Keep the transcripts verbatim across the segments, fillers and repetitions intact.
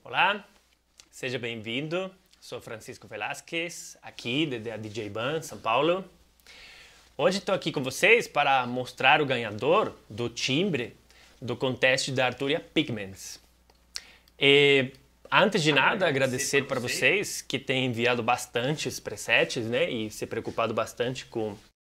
Olá, seja bem-vindo. Sou Francisco Velasquez, aqui da D J Ban, São Paulo. Hoje estou aqui com vocês para mostrar o ganhador do timbre do contest da Arturia Pigments. E, antes de nada, agradecer para vocês que têm enviado bastantes presets, né, e se preocupado bastante com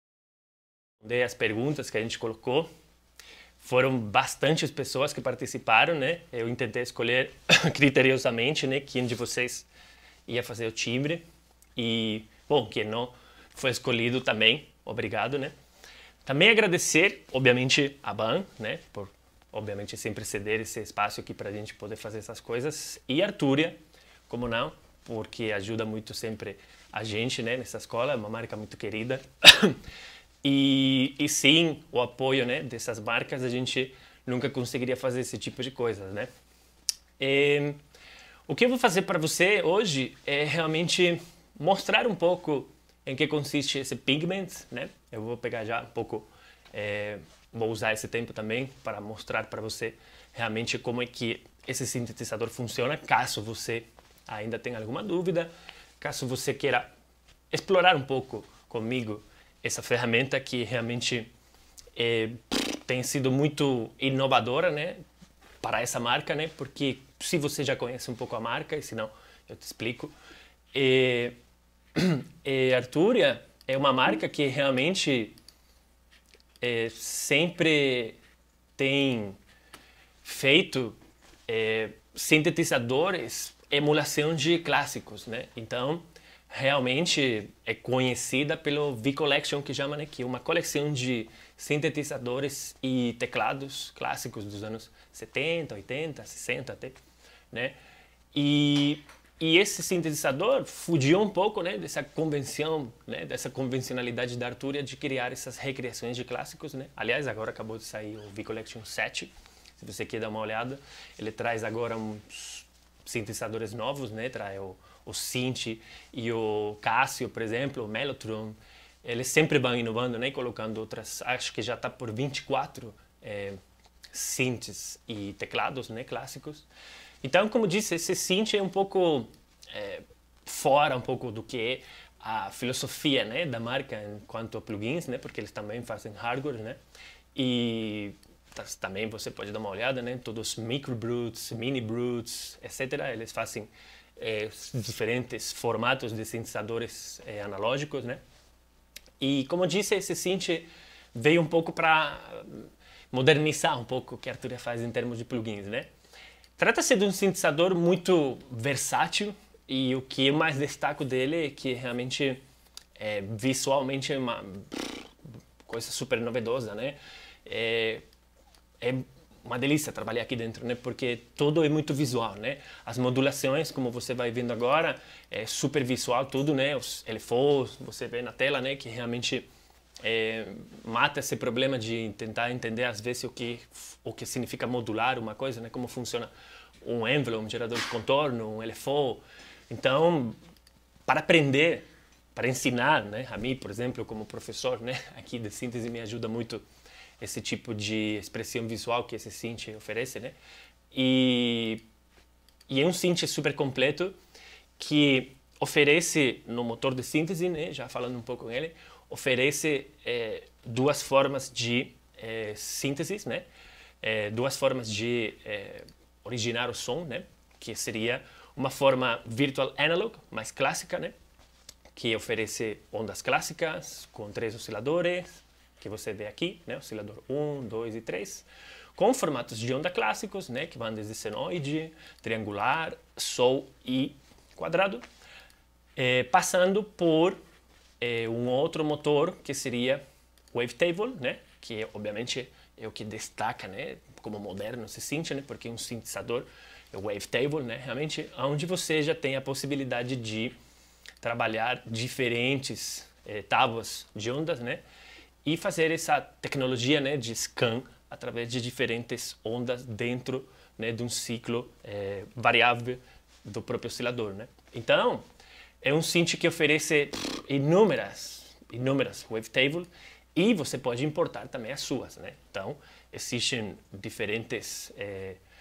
as perguntas que a gente colocou. Foram bastantes pessoas que participaram, né? Eu tentei escolher criteriosamente, né, quem de vocês ia fazer o timbre. E, bom, quem não foi escolhido também, obrigado, né? Também agradecer, obviamente, a Ban, né, por, obviamente, sempre ceder esse espaço aqui para a gente poder fazer essas coisas. E a Arturia, como não, porque ajuda muito sempre a gente, né, nessa escola, é uma marca muito querida. E, e sim, o apoio, né, dessas marcas, a gente nunca conseguiria fazer esse tipo de coisa, né? E, o que eu vou fazer para você hoje é realmente mostrar um pouco em que consiste esse pigment, né? Eu vou pegar já um pouco, é, vou usar esse tempo também para mostrar para você realmente como é que esse sintetizador funciona, caso você ainda tenha alguma dúvida, caso você queira explorar um pouco comigo essa ferramenta que realmente é, tem sido muito inovadora, né, para essa marca, né, porque se você já conhece um pouco a marca, e se não, eu te explico. E, e Arturia é uma marca que realmente é, sempre tem feito é, sintetizadores, emulação de clássicos, né, então realmente é conhecida pelo V-Collection, que chama, né, que é uma coleção de sintetizadores e teclados clássicos dos anos setenta, oitenta, sessenta até, né? E, e esse sintetizador fugiu um pouco, né, dessa convenção, né, dessa convencionalidade da Arturia de criar essas recriações de clássicos, né? Aliás, agora acabou de sair o V-Collection sete, se você quer dar uma olhada, ele traz agora uns sintetizadores novos, né? Traz o o Synth e o Casio, por exemplo, o Mellotron, eles sempre vão inovando, né, colocando outras, acho que já está por vinte e quatro é, synths e teclados, né, clássicos. Então, como disse, esse synth é um pouco é, fora um pouco do que é a filosofia, né, da marca quanto a plugins, né, porque eles também fazem hardware, né, e também você pode dar uma olhada, né, todos os microbrutes, mini brutes, etcétera, eles fazem É, diferentes formatos de sintetizadores é, analógicos, né? E como disse, esse synth veio um pouco para modernizar um pouco o que a Arturia faz em termos de plugins, né? Trata-se de um sintetizador muito versátil e o que eu mais destaco dele é que realmente é, visualmente é uma coisa super novedosa, né? É, é uma delícia trabalhar aqui dentro, né? Porque tudo é muito visual, né? As modulações, como você vai vendo agora, é super visual tudo, né? Os L F Os, você vê na tela, né? Que realmente é, mata esse problema de tentar entender às vezes o que o que significa modular uma coisa, né? Como funciona um envelope, um gerador de contorno, um L F O. Então, para aprender, para ensinar, né? A mim, por exemplo, como professor, né? Aqui de síntese me ajuda muito esse tipo de expressão visual que esse synth oferece, né? E, e é um synth super completo que oferece no motor de síntese, né? Já falando um pouco com ele, oferece é, duas formas de é, síntese, né? É, duas formas de é, originar o som, né? Que seria uma forma virtual analog, mais clássica, né? Que oferece ondas clássicas com três osciladores, que você vê aqui, né, oscilador um, dois e três, com formatos de onda clássicos, né, que vão desde senoide, triangular, sol e quadrado, eh, passando por eh, um outro motor que seria wavetable, né, que obviamente é o que destaca, né, como moderno esse synth, né, porque é um sintetizador é wavetable, né, realmente, onde você já tem a possibilidade de trabalhar diferentes eh, tábuas de ondas, né, e fazer essa tecnologia, né, de scan através de diferentes ondas dentro, né, de um ciclo é, variável do próprio oscilador, né? Então, é um synth que oferece pff, inúmeras, inúmeras wavetable e você pode importar também as suas, né? Então, existem diferentes é,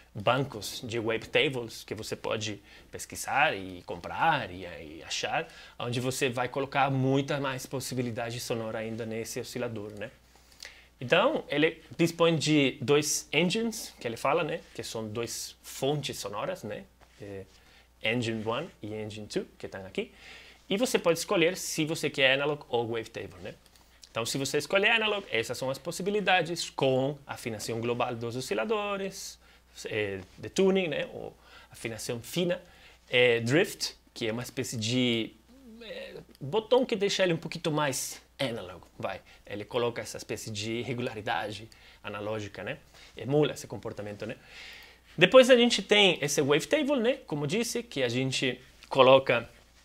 bancos de wavetables que você pode pesquisar e comprar e, e achar, onde você vai colocar muita mais possibilidade sonora ainda nesse oscilador, né? Então, ele dispõe de dois engines, que ele fala, né? Que são dois fontes sonoras, né? É, Engine um e Engine dois, que estão aqui. E você pode escolher se você quer analog ou wavetable, né? Então, se você escolher analog, essas são as possibilidades com afinação global dos osciladores, é, de tuning, né? Ou afinação fina, é, drift, que é uma espécie de é, botão que deixa ele um pouquinho mais analog, vai. Ele coloca essa espécie de regularidade analógica, né? Emula esse comportamento, né? Depois a gente tem esse wavetable, né? Como disse, que a gente coloca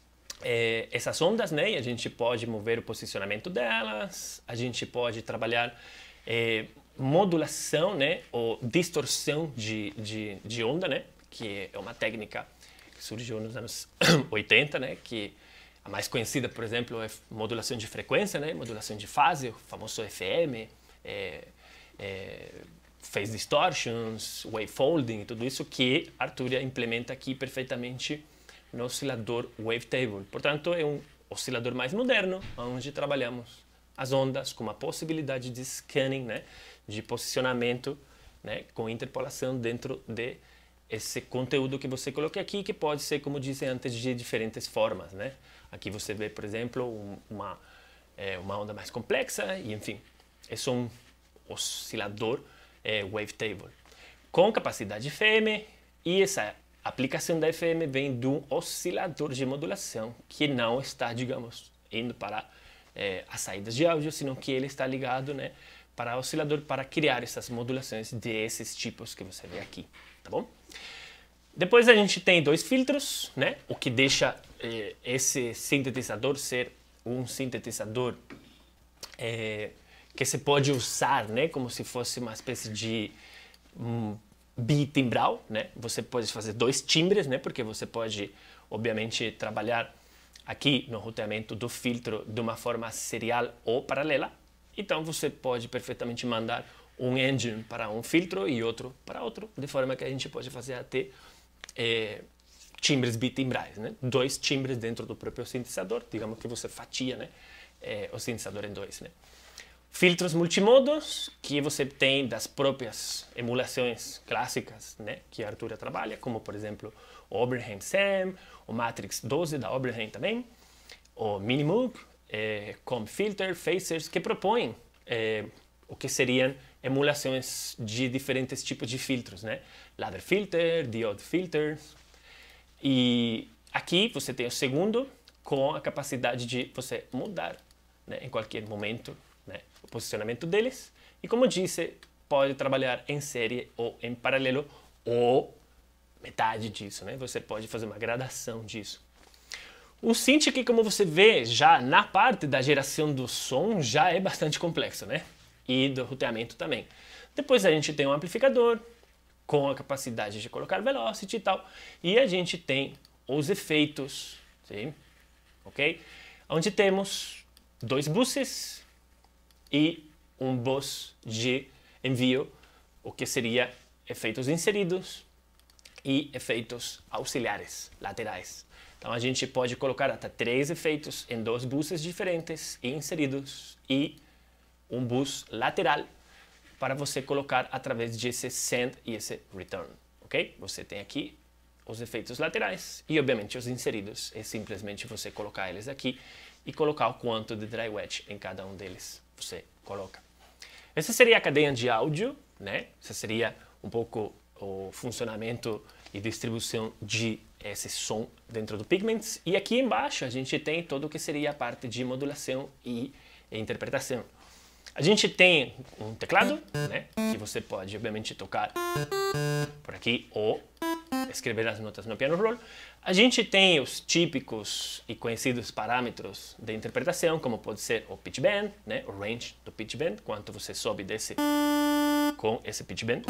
é, essas ondas, né? E a gente pode mover o posicionamento delas, a gente pode trabalhar é, modulação, né? Ou distorção de, de, de onda, né? Que é uma técnica que surgiu nos anos oitenta, né? Que a mais conhecida, por exemplo, é modulação de frequência, né? Modulação de fase, o famoso F M, é, é, phase distortions, wavefolding e tudo isso que Arturia implementa aqui perfeitamente no oscilador wavetable. Portanto, é um oscilador mais moderno, onde trabalhamos as ondas com uma possibilidade de scanning, né? De posicionamento, né? Com interpolação dentro de esse conteúdo que você coloca aqui, que pode ser, como disse antes, de diferentes formas, né? Aqui você vê, por exemplo, um, uma, é, uma onda mais complexa e, enfim, é um oscilador é, wavetable com capacidade F M, e essa aplicação da F M vem de um oscilador de modulação que não está, digamos, indo para é, as saídas de áudio, senão que ele está ligado, né, para o oscilador para criar essas modulações desses tipos que você vê aqui, tá bom? Depois a gente tem dois filtros, né? O que deixa eh, esse sintetizador ser um sintetizador eh, que se pode usar, né? Como se fosse uma espécie de um, bitimbral, né? Você pode fazer dois timbres, né? Porque você pode, obviamente, trabalhar aqui no roteamento do filtro de uma forma serial ou paralela. Então você pode perfeitamente mandar um engine para um filtro e outro para outro, de forma que a gente pode fazer até É, timbres bitimbrais, né? Dois timbres dentro do próprio sintetizador, digamos que você fatia, né? É, o sintetizador em dois, né? Filtros multimodos, que você tem das próprias emulações clássicas, né? Que a Arturia trabalha, como por exemplo o Oberheim SAM, o Matrix doze da Oberheim também, o Minimoog, é, Com Filter, Phasers, que propõem é, o que seriam emulações de diferentes tipos de filtros, né? Ladder filter, diode filters. E aqui você tem o segundo com a capacidade de você mudar, né, em qualquer momento, né, o posicionamento deles. E como disse, pode trabalhar em série ou em paralelo ou metade disso, né? Você pode fazer uma gradação disso. O synth aqui, como você vê, já na parte da geração do som, já é bastante complexo, né? E do roteamento também. Depois a gente tem um amplificador com a capacidade de colocar velocity e tal. E a gente tem os efeitos, sim? Ok? Onde temos dois buses e um bus de envio, o que seria efeitos inseridos e efeitos auxiliares, laterais. Então a gente pode colocar até três efeitos em dois buses diferentes inseridos e um bus lateral para você colocar através de esse send e esse return, ok? Você tem aqui os efeitos laterais e obviamente os inseridos, é simplesmente você colocar eles aqui e colocar o quanto de dry wedge em cada um deles você coloca. Essa seria a cadeia de áudio, né? Essa seria um pouco o funcionamento e distribuição de esse som dentro do Pigments. E aqui embaixo a gente tem todo o que seria a parte de modulação e interpretação. A gente tem um teclado, né, que você pode, obviamente, tocar por aqui ou escrever as notas no piano roll. A gente tem os típicos e conhecidos parâmetros de interpretação, como pode ser o pitch bend, né, o range do pitch bend, quanto você sobe e desce com esse pitch bend.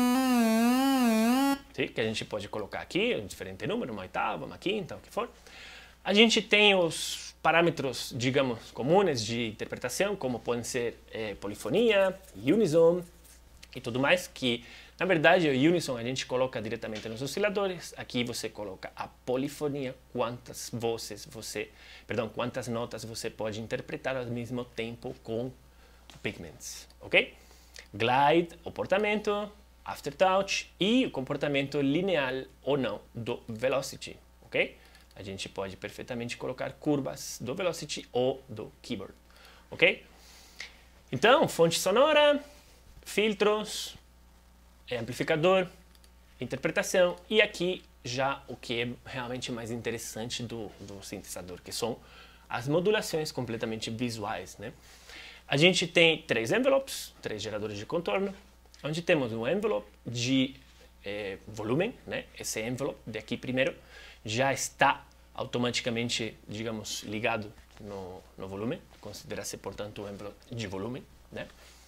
Sim, que a gente pode colocar aqui, um diferente número, uma oitava, uma quinta, o que for. A gente tem os parâmetros, digamos, comuns de interpretação, como podem ser eh, polifonia, unison, e tudo mais, que na verdade o Unison a gente coloca diretamente nos osciladores. Aqui você coloca a polifonia, quantas vozes você, perdão, quantas notas você pode interpretar ao mesmo tempo com Pigments, ok? Glide, o comportamento, aftertouch e o comportamento linear ou não do Velocity, ok? A gente pode perfeitamente colocar curvas do Velocity ou do Keyboard, ok? Então, fonte sonora, filtros, amplificador, interpretação e aqui já o que é realmente mais interessante do, do sintetizador, que são as modulações completamente visuais, né? A gente tem três envelopes, três geradores de contorno, onde temos um envelope de eh, volume, né? Esse envelope daqui primeiro já está automaticamente, digamos, ligado no, no volume, considera-se, portanto, um envelope de volume, né?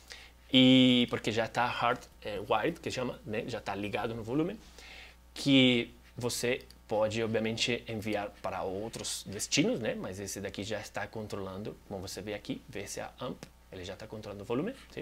E porque já está hardwired, que chama, né? Já está ligado no volume, que você pode, obviamente, enviar para outros destinos, né? Mas esse daqui já está controlando, como você vê aqui, V C A Amp, ele já está controlando o volume, sim?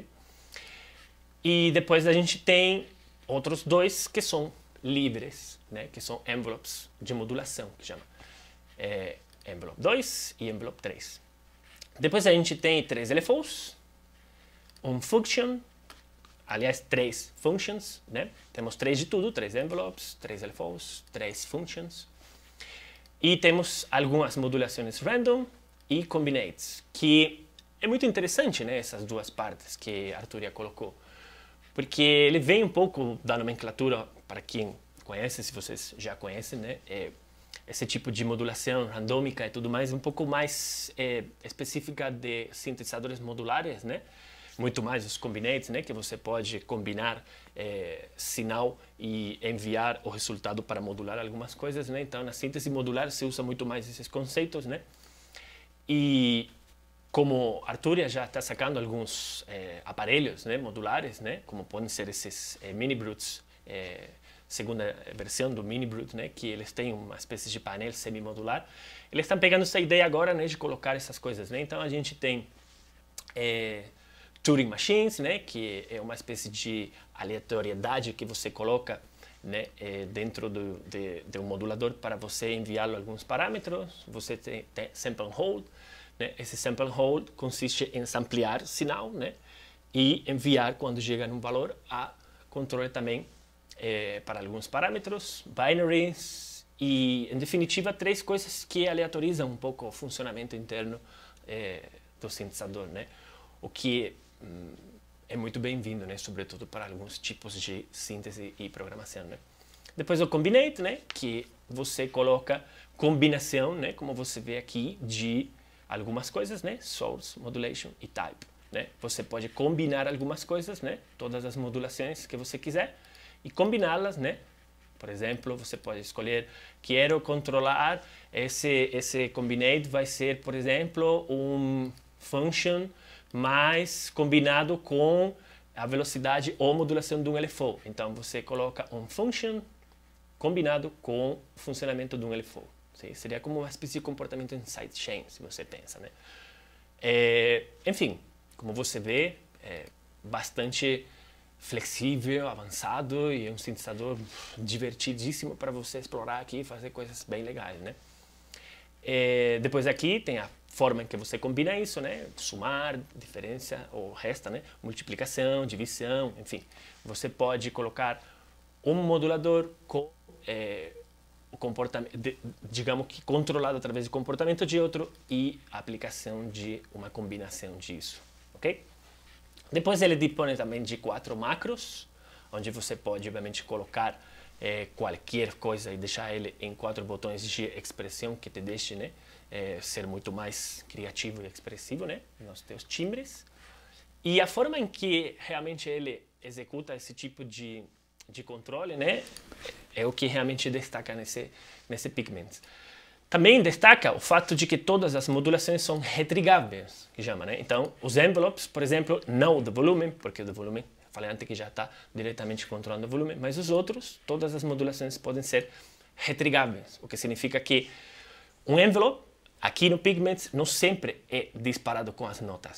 E depois a gente tem outros dois que são livres, né? Que são envelopes de modulação, que chama é, envelope dois e envelope três. Depois a gente tem três L F Os, um function, aliás, três functions, né? Temos três de tudo, três envelopes, três L F Os, três functions. E temos algumas modulações random e combinates, que é muito interessante, né? Essas duas partes que a Arturia colocou. Porque ele vem um pouco da nomenclatura, para quem conhece, se vocês já conhecem, né? É, esse tipo de modulação randômica e tudo mais, um pouco mais é, específica de sintetizadores modulares, né? Muito mais os combinates, né? Que você pode combinar é, sinal e enviar o resultado para modular algumas coisas, né? Então, na síntese modular se usa muito mais esses conceitos, né? E como a Arturia já está sacando alguns é, aparelhos, né, modulares, né, como podem ser esses é, Mini Brutes, é, segunda versão do Mini Brute, né, que eles têm uma espécie de painel semi-modular, eles estão pegando essa ideia agora, né, de colocar essas coisas, né? Então a gente tem é, Turing Machines, né, que é uma espécie de aleatoriedade que você coloca, né, é, dentro do, de, de um modulador para você enviá-lo alguns parâmetros. Você tem, tem sample and hold. Né? Esse sample and hold consiste em samplear sinal, né? E enviar quando chega num valor a controle também é, para alguns parâmetros, binaries e, em definitiva, três coisas que aleatorizam um pouco o funcionamento interno é, do sintetizador, né? O que hum, é muito bem-vindo, né? Sobretudo para alguns tipos de síntese e programação, né? Depois o combinate, né? Que você coloca combinação, né? Como você vê aqui, de algumas coisas, né? Source, modulation e type, né? Você pode combinar algumas coisas, né? Todas as modulações que você quiser e combiná-las, né? Por exemplo, você pode escolher, quero controlar esse esse combinate vai ser, por exemplo, um function mais combinado com a velocidade ou modulação de um L F O. Então você coloca um function combinado com o funcionamento de um L F O. Sim, seria como uma espécie de comportamento em sidechain, se você pensa, né? É, enfim, como você vê, é bastante flexível, avançado e é um sintetizador divertidíssimo para você explorar aqui e fazer coisas bem legais, né? É, depois aqui tem a forma em que você combina isso, né? Somar, diferença ou resta, né? Multiplicação, divisão, enfim. Você pode colocar um modulador com é, o comportamento, de, digamos que controlado através do comportamento de outro e a aplicação de uma combinação disso, ok? Depois ele dispõe também de quatro macros, onde você pode, obviamente, colocar é, qualquer coisa e deixar ele em quatro botões de expressão que te deixe, né, é, ser muito mais criativo e expressivo, né, nos teus timbres. E a forma em que realmente ele executa esse tipo de, de controle, né, é o que realmente destaca nesse, nesse Pigments. Também destaca o fato de que todas as modulações são retrigáveis, que chama, né? Então, os envelopes, por exemplo, não o do volume, porque o do volume, falei antes que já está diretamente controlando o volume, mas os outros, todas as modulações podem ser retrigáveis, o que significa que um envelope, aqui no Pigments, não sempre é disparado com as notas.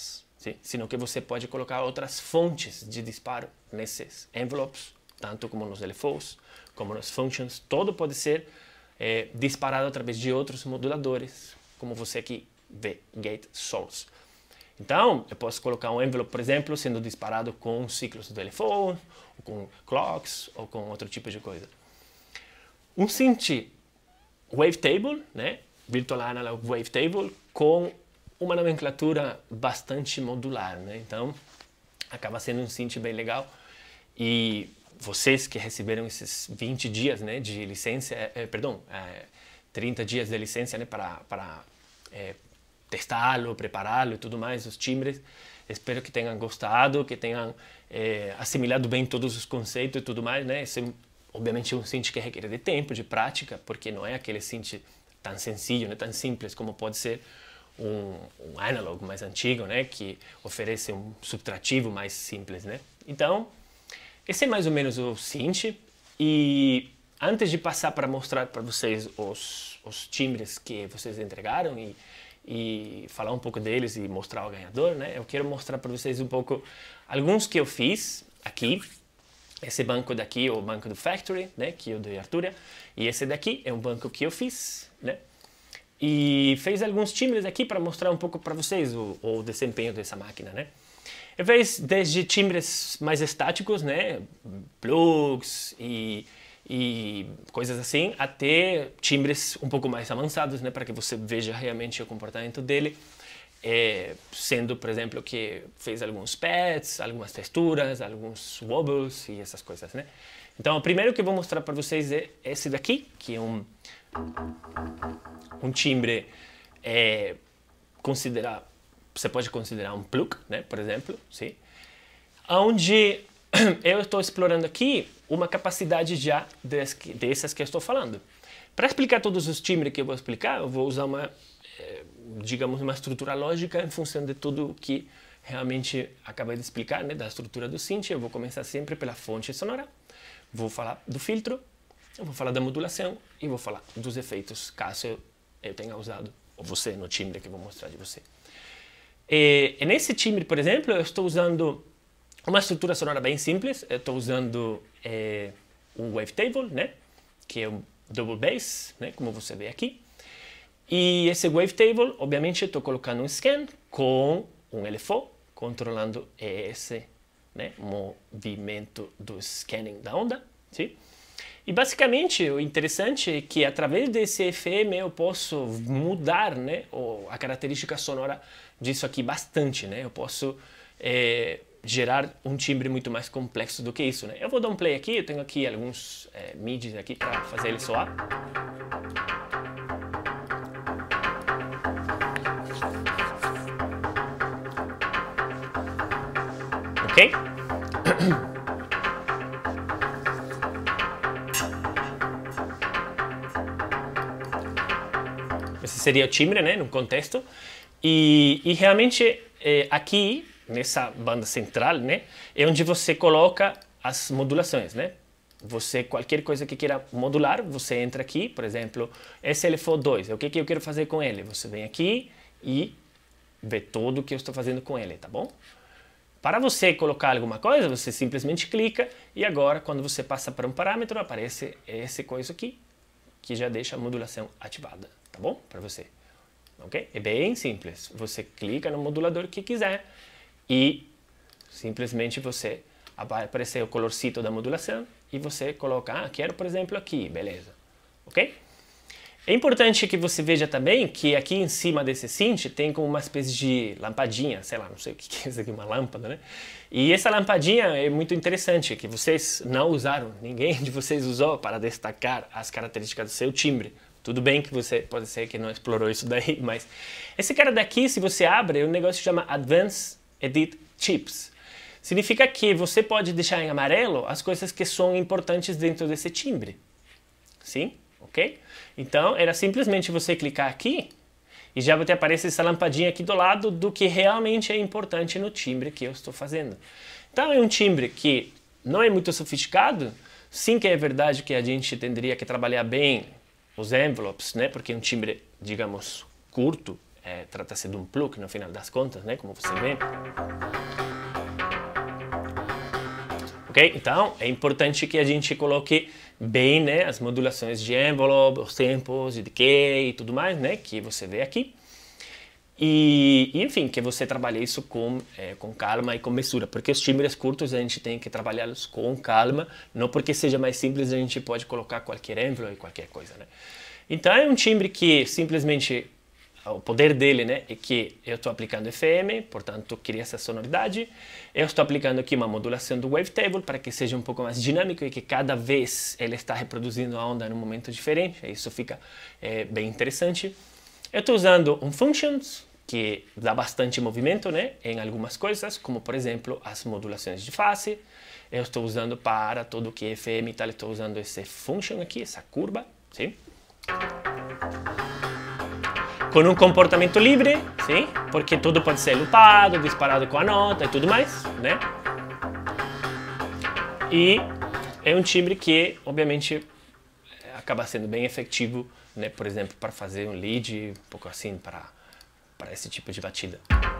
sim? Sino que você pode colocar outras fontes de disparo nesses envelopes, tanto como nos L F Os, como nos functions. Todo pode ser é, disparado através de outros moduladores, como você aqui vê, gate source. Então, eu posso colocar um envelope, por exemplo, sendo disparado com ciclos do L F O, ou com clocks, ou com outro tipo de coisa. Um synth wavetable, né? Virtual Analog Wavetable, com uma nomenclatura bastante modular, né? Então, acaba sendo um synth bem legal. E vocês que receberam esses vinte dias, né, de licença, eh, perdão, eh, trinta dias de licença, né, para, para eh, testá-lo, prepará-lo e tudo mais, os timbres, espero que tenham gostado, que tenham eh, assimilado bem todos os conceitos e tudo mais, né? Esse, obviamente, é um synth que requer de tempo, de prática, porque não é aquele synth tão sencillo, né, tão simples como pode ser um, um analog mais antigo, né, que oferece um subtrativo mais simples, né? Então, esse é mais ou menos o synth. E antes de passar para mostrar para vocês os, os timbres que vocês entregaram e, e falar um pouco deles e mostrar o ganhador, né, eu quero mostrar para vocês um pouco alguns que eu fiz aqui. Esse banco daqui é o banco do Factory, né, que é o de Arturia, e esse daqui é um banco que eu fiz, né, e fez alguns timbres aqui para mostrar um pouco para vocês o, o desempenho dessa máquina, né. Eu fiz desde timbres mais estáticos, né, plugs e, e coisas assim, até timbres um pouco mais avançados, né, para que você veja realmente o comportamento dele. É, sendo, por exemplo, que fez alguns pads, algumas texturas, alguns wobbles e essas coisas, né? Então, o primeiro que eu vou mostrar para vocês é esse daqui, que é um, um timbre, é, considerar, você pode considerar um plug, né, por exemplo, sim? Onde eu estou explorando aqui uma capacidade já dessas que eu estou falando. Para explicar todos os timbres que eu vou explicar, eu vou usar uma, digamos, uma estrutura lógica em função de tudo que realmente acabei de explicar, né, da estrutura do synth. Eu vou começar sempre pela fonte sonora, vou falar do filtro, eu vou falar da modulação e vou falar dos efeitos, caso eu, eu tenha usado, ou você, no timbre que eu vou mostrar de você. E, e nesse timbre, por exemplo, eu estou usando uma estrutura sonora bem simples. Eu estou usando é, um wavetable, né, que é um double bass, né, como você vê aqui. E esse wavetable, obviamente, estou colocando um scan com um L F O, controlando esse, né, movimento do scanning da onda. Sim? E basicamente o interessante é que através desse F M eu posso mudar, né, a característica sonora disso aqui bastante, né? Eu posso é, gerar um timbre muito mais complexo do que isso, né? Eu vou dar um play aqui, eu tenho aqui alguns é, midis aqui para fazer ele soar. Ok? Esse seria o timbre, né, no contexto. E, e realmente é, aqui, nessa banda central, né, é onde você coloca as modulações, né? Você, qualquer coisa que queira modular, você entra aqui, por exemplo, esse L F O dois, o que, que eu quero fazer com ele? Você vem aqui e vê tudo o que eu estou fazendo com ele, tá bom? Para você colocar alguma coisa, você simplesmente clica e agora, quando você passa para um parâmetro, aparece esse coisa aqui, que já deixa a modulação ativada, tá bom? Para você. Ok? É bem simples. Você clica no modulador que quiser e simplesmente você vai aparecer o colorcito da modulação e você coloca, ah, quero, por exemplo, aqui, beleza. Ok? É importante que você veja também que aqui em cima desse synth tem como uma espécie de lampadinha, sei lá, não sei o que é isso aqui, uma lâmpada, né? E essa lampadinha é muito interessante, que vocês não usaram, ninguém de vocês usou para destacar as características do seu timbre. Tudo bem que você pode ser que não explorou isso daí, mas esse cara daqui, se você abre, é um negócio que chama Advanced Edit Chips. Significa que você pode deixar em amarelo as coisas que são importantes dentro desse timbre. Sim? Ok? Então, era simplesmente você clicar aqui e já te aparece essa lampadinha aqui do lado do que realmente é importante no timbre que eu estou fazendo. Então, é um timbre que não é muito sofisticado, sim que é verdade que a gente teria que trabalhar bem os envelopes, né? Porque é um timbre, digamos, curto, é, trata-se de um plug no final das contas, né, como você vê. Ok? Então, é importante que a gente coloque bem, né, as modulações de envelope, os tempos de decay e tudo mais, né, que você vê aqui. E, enfim, que você trabalhe isso com, é, com calma e com mesura, porque os timbres curtos a gente tem que trabalhá-los com calma, não porque seja mais simples a gente pode colocar qualquer envelope e qualquer coisa, né? Então é um timbre que simplesmente, o poder dele, né, é que eu estou aplicando F M, portanto cria essa sonoridade, eu estou aplicando aqui uma modulação do wavetable para que seja um pouco mais dinâmico e que cada vez ele está reproduzindo a onda num momento diferente, isso fica é, bem interessante. Eu estou usando um Functions, que dá bastante movimento, né, em algumas coisas, como por exemplo as modulações de fase. Eu estou usando para tudo que é F M e tal, estou usando esse Function aqui, essa curva, sim? Com um comportamento livre, sim? Porque tudo pode ser loopado, disparado com a nota e tudo mais, né? E é um timbre que, obviamente, acaba sendo bem efetivo, né, por exemplo, para fazer um lead, um pouco assim, para, para esse tipo de batida.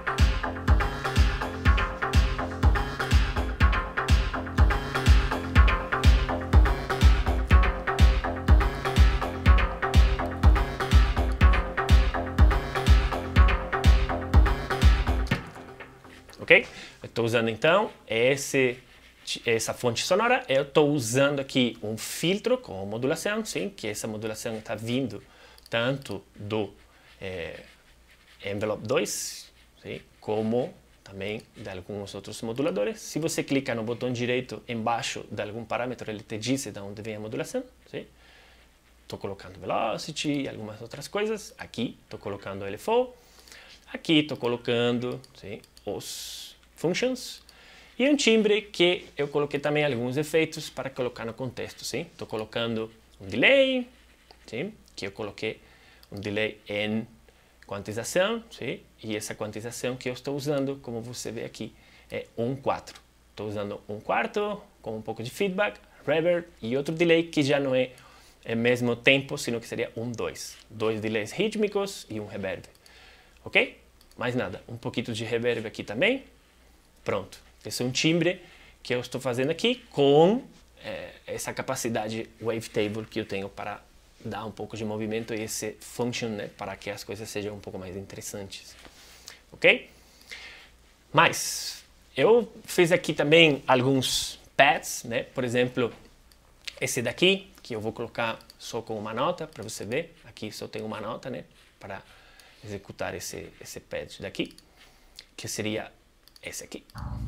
Ok? Eu estou usando então esse, essa fonte sonora, eu estou usando aqui um filtro com modulação, sim, que essa modulação está vindo tanto do é, Envelope dois, sim, como também de alguns outros moduladores. Se você clicar no botão direito embaixo de algum parâmetro, ele te diz de onde vem a modulação, sim. Estou colocando Velocity e algumas outras coisas. Aqui estou colocando L F O. Aqui estou colocando, sim, os Functions. E um timbre que eu coloquei também alguns efeitos para colocar no contexto, sim. Estou colocando um delay, sim, que eu coloquei um delay em quantização, sim, e essa quantização que eu estou usando, como você vê aqui, é um quatro. Estou usando um quarto com um pouco de feedback, reverb e outro delay que já não é é mesmo tempo, sino que seria um dois. Dois delays rítmicos e um reverb. Ok? Mais nada. Um pouquinho de reverb aqui também. Pronto. Esse é um timbre que eu estou fazendo aqui com é, essa capacidade wavetable que eu tenho para dar um pouco de movimento e esse function, né, para que as coisas sejam um pouco mais interessantes. Ok? Mas eu fiz aqui também alguns pads, né? Por exemplo, esse daqui, que eu vou colocar só com uma nota, para você ver. Aqui só tem uma nota, né, para executar esse, esse pad daqui, que seria esse aqui.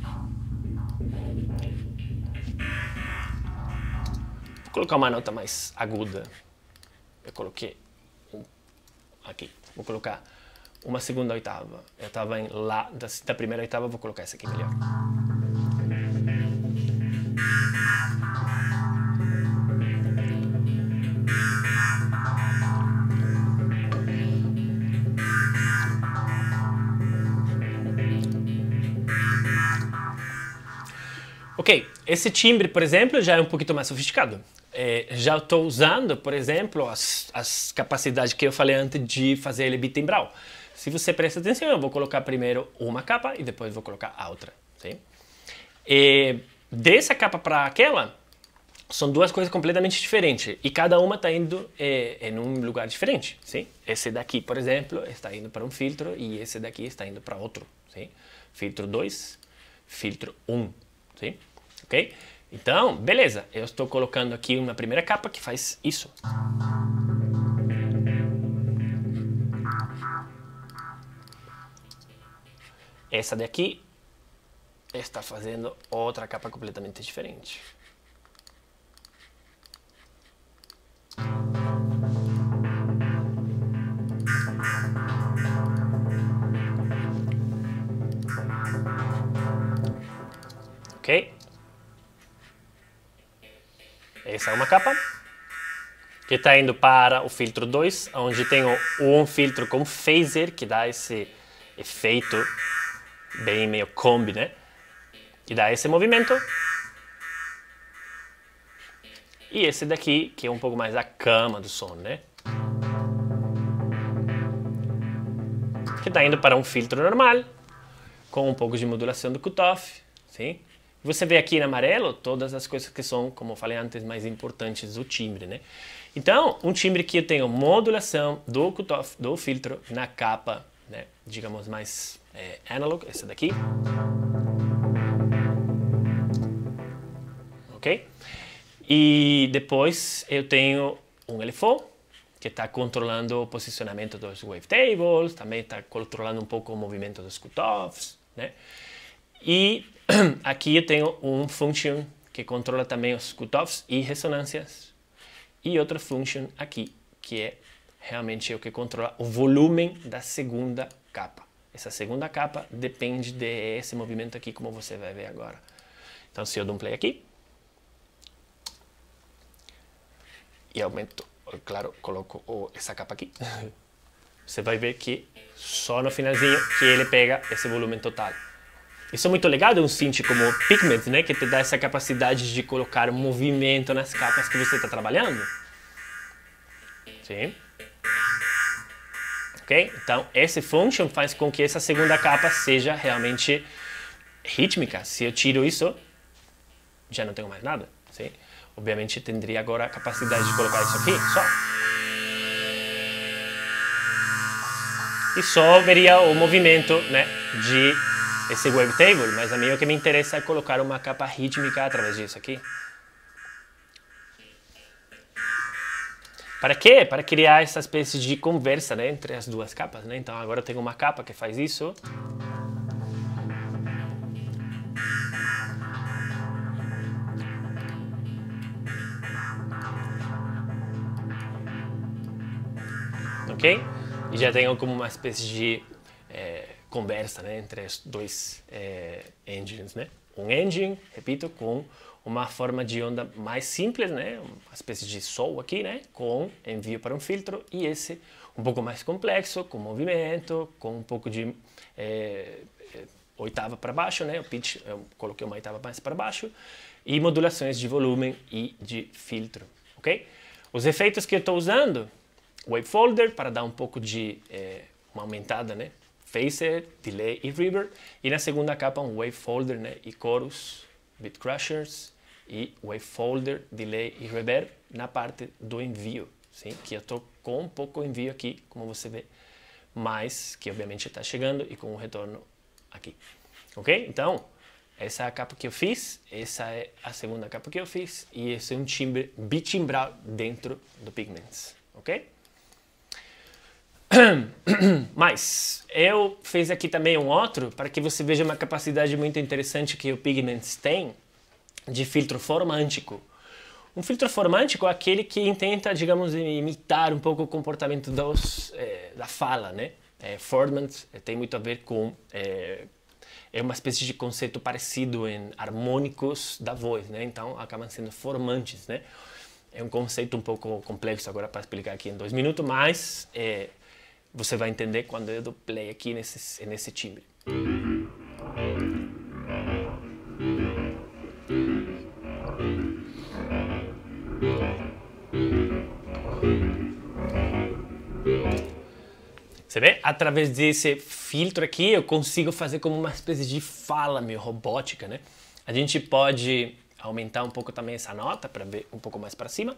Vou colocar uma nota mais aguda. Eu coloquei um, aqui. Vou colocar uma segunda oitava. Eu estava em Lá, da, da primeira oitava, vou colocar essa aqui melhor. Ok, esse timbre, por exemplo, já é um pouquinho mais sofisticado. É, já estou usando, por exemplo, as, as capacidades que eu falei antes de fazer ele bitimbral. Se você presta atenção, eu vou colocar primeiro uma capa e depois vou colocar a outra. Sim? E dessa capa para aquela, são duas coisas completamente diferentes. E cada uma está indo é, em um lugar diferente. Sim? Esse daqui, por exemplo, está indo para um filtro e esse daqui está indo para outro. Sim? Filtro dois, filtro um. Sim? Ok? Então, beleza. Eu estou colocando aqui uma primeira capa que faz isso. Essa daqui está fazendo outra capa completamente diferente. Ok? Essa é uma capa que está indo para o filtro dois, onde tem um filtro com phaser, que dá esse efeito bem meio combi, né? Que dá esse movimento. E esse daqui, que é um pouco mais a cama do som, né? que está indo para um filtro normal, com um pouco de modulação do cutoff, sim? Você vê aqui em amarelo todas as coisas que são, como eu falei antes, mais importantes do timbre, né? Então, um timbre que eu tenho modulação do cutoff, do filtro, na capa, né, digamos mais é, analog, essa daqui. Ok? E depois eu tenho um L F O, que está controlando o posicionamento dos wavetables, também está controlando um pouco o movimento dos cutoffs, né? E aqui eu tenho um function que controla também os cutoffs e ressonâncias. E outra function aqui, que é realmente o que controla o volume da segunda capa. Essa segunda capa depende desse movimento aqui, como você vai ver agora. Então, se eu dou um play aqui, e aumento, claro, coloco essa capa aqui, você vai ver que só no finalzinho que ele pega esse volume total. Isso é muito legal de um synth como o Pigment, né, que te dá essa capacidade de colocar movimento nas capas que você está trabalhando. Sim. Ok? Então, esse function faz com que essa segunda capa seja realmente rítmica. Se eu tiro isso, já não tenho mais nada. Sim? Obviamente, teria agora a capacidade de colocar isso aqui, só. E só veria o movimento, né, de esse wavetable, mas a mim o que me interessa é colocar uma capa rítmica através disso aqui. Para quê? Para criar essa espécie de conversa, né, entre as duas capas, né? Então agora eu tenho uma capa que faz isso. Ok? E já tenho como uma espécie de é, conversa, né, entre os dois é, engines, né? Um engine, repito, com uma forma de onda mais simples, né, uma espécie de sol aqui, né, com envio para um filtro, e esse um pouco mais complexo, com movimento, com um pouco de é, oitava para baixo, né, o pitch eu coloquei uma oitava mais para baixo, e modulações de volume e de filtro, ok? Os efeitos que eu estou usando, wavefolder para dar um pouco de é, uma aumentada, né, phaser, delay e reverb, e na segunda capa um wavefolder, né, e chorus, bit crushers e wavefolder, delay e reverb na parte do envio, sim? Que eu estou com um pouco envio aqui, como você vê, mas que obviamente está chegando e com um retorno aqui, ok? Então, essa é a capa que eu fiz, essa é a segunda capa que eu fiz e esse é um timbre bitimbral dentro do Pigments, ok? Mas eu fiz aqui também um outro para que você veja uma capacidade muito interessante que o Pigments tem de filtro formântico. Um filtro formântico é aquele que tenta, digamos, imitar um pouco o comportamento dos, é, da fala, né? É, formant tem muito a ver com é, é uma espécie de conceito parecido em harmônicos da voz, né? Então acabam sendo formantes, né? É um conceito um pouco complexo agora para explicar aqui em dois minutos, mas é, você vai entender quando eu dou play aqui nesse, nesse timbre. Você vê? Através desse filtro aqui eu consigo fazer como uma espécie de fala meio robótica, né? A gente pode aumentar um pouco também essa nota para ver um pouco mais para cima.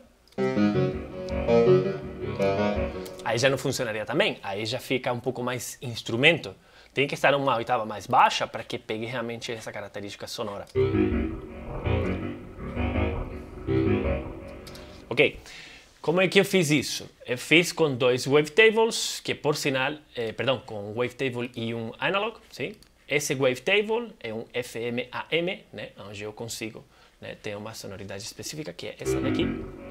Aí já não funcionaria também, aí já fica um pouco mais instrumento. Tem que estar uma oitava mais baixa para que pegue realmente essa característica sonora. Ok, como é que eu fiz isso? Eu fiz com dois wavetables, que por sinal, eh, perdão, com um wavetable e um analog, sim? Esse wavetable é um F M A M, né, onde eu consigo, né, ter uma sonoridade específica, que é essa daqui.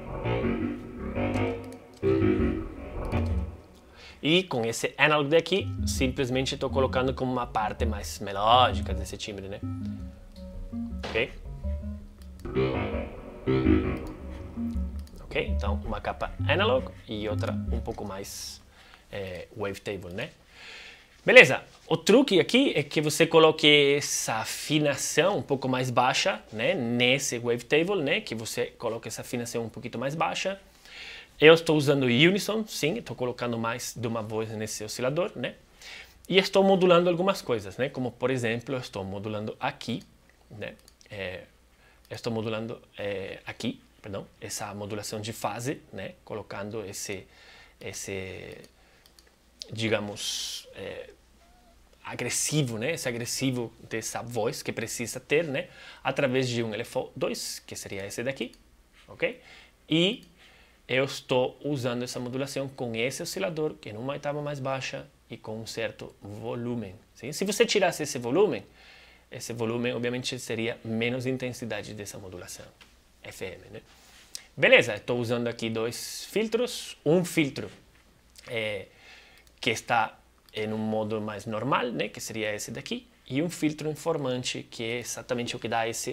E com esse analog daqui, simplesmente estou colocando como uma parte mais melódica desse timbre, né? Ok? Ok? Então, uma capa analog e outra um pouco mais é, wavetable, né? Beleza, o truque aqui é que você coloque essa afinação um pouco mais baixa, né? Nesse wavetable, né? Que você coloque essa afinação um pouquinho mais baixa. Eu estou usando unison, sim, estou colocando mais de uma voz nesse oscilador, né? e estou modulando algumas coisas, né? Como, por exemplo, estou modulando aqui, né? É, estou modulando é, aqui, perdão, essa modulação de fase, né? Colocando esse, esse digamos, é, agressivo, né? Esse agressivo dessa voz que precisa ter, né? Através de um L F O dois, que seria esse daqui, ok? E eu estou usando essa modulação com esse oscilador, que é numa oitava mais baixa e com um certo volume. Sim? Se você tirasse esse volume, esse volume obviamente seria menos intensidade dessa modulação F M. Né? Beleza, estou usando aqui dois filtros. Um filtro é, que está em um modo mais normal, né? Que seria esse daqui. E um filtro informante, que é exatamente o que dá esse...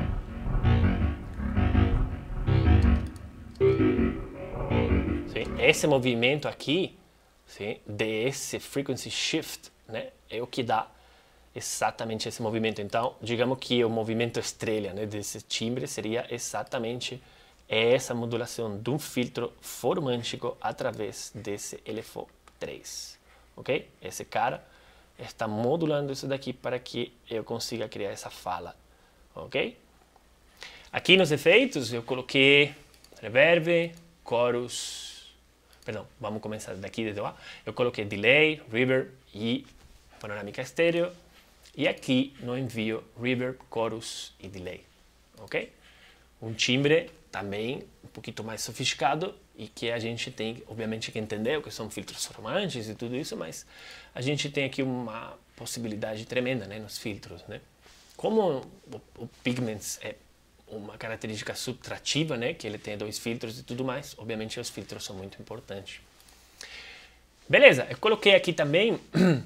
Esse movimento aqui, sim, desse frequency shift, né, é o que dá exatamente esse movimento. Então, digamos que o movimento estrela, né, desse timbre seria exatamente essa modulação de um filtro formântico através desse L F O três, ok? Esse cara está modulando isso daqui para que eu consiga criar essa fala, ok? Aqui nos efeitos eu coloquei reverb, chorus. Perdão, vamos começar daqui desde lá. Eu coloquei delay, reverb e panorâmica estéreo. E aqui no envio, reverb, chorus e delay. Ok? Um timbre também um pouquinho mais sofisticado e que a gente tem, obviamente, que entender o que são filtros formantes e tudo isso, mas a gente tem aqui uma possibilidade tremenda, né, nos filtros, né? Como o, o Pigments é uma característica subtrativa, né, que ele tem dois filtros e tudo mais, obviamente os filtros são muito importantes. Beleza, eu coloquei aqui também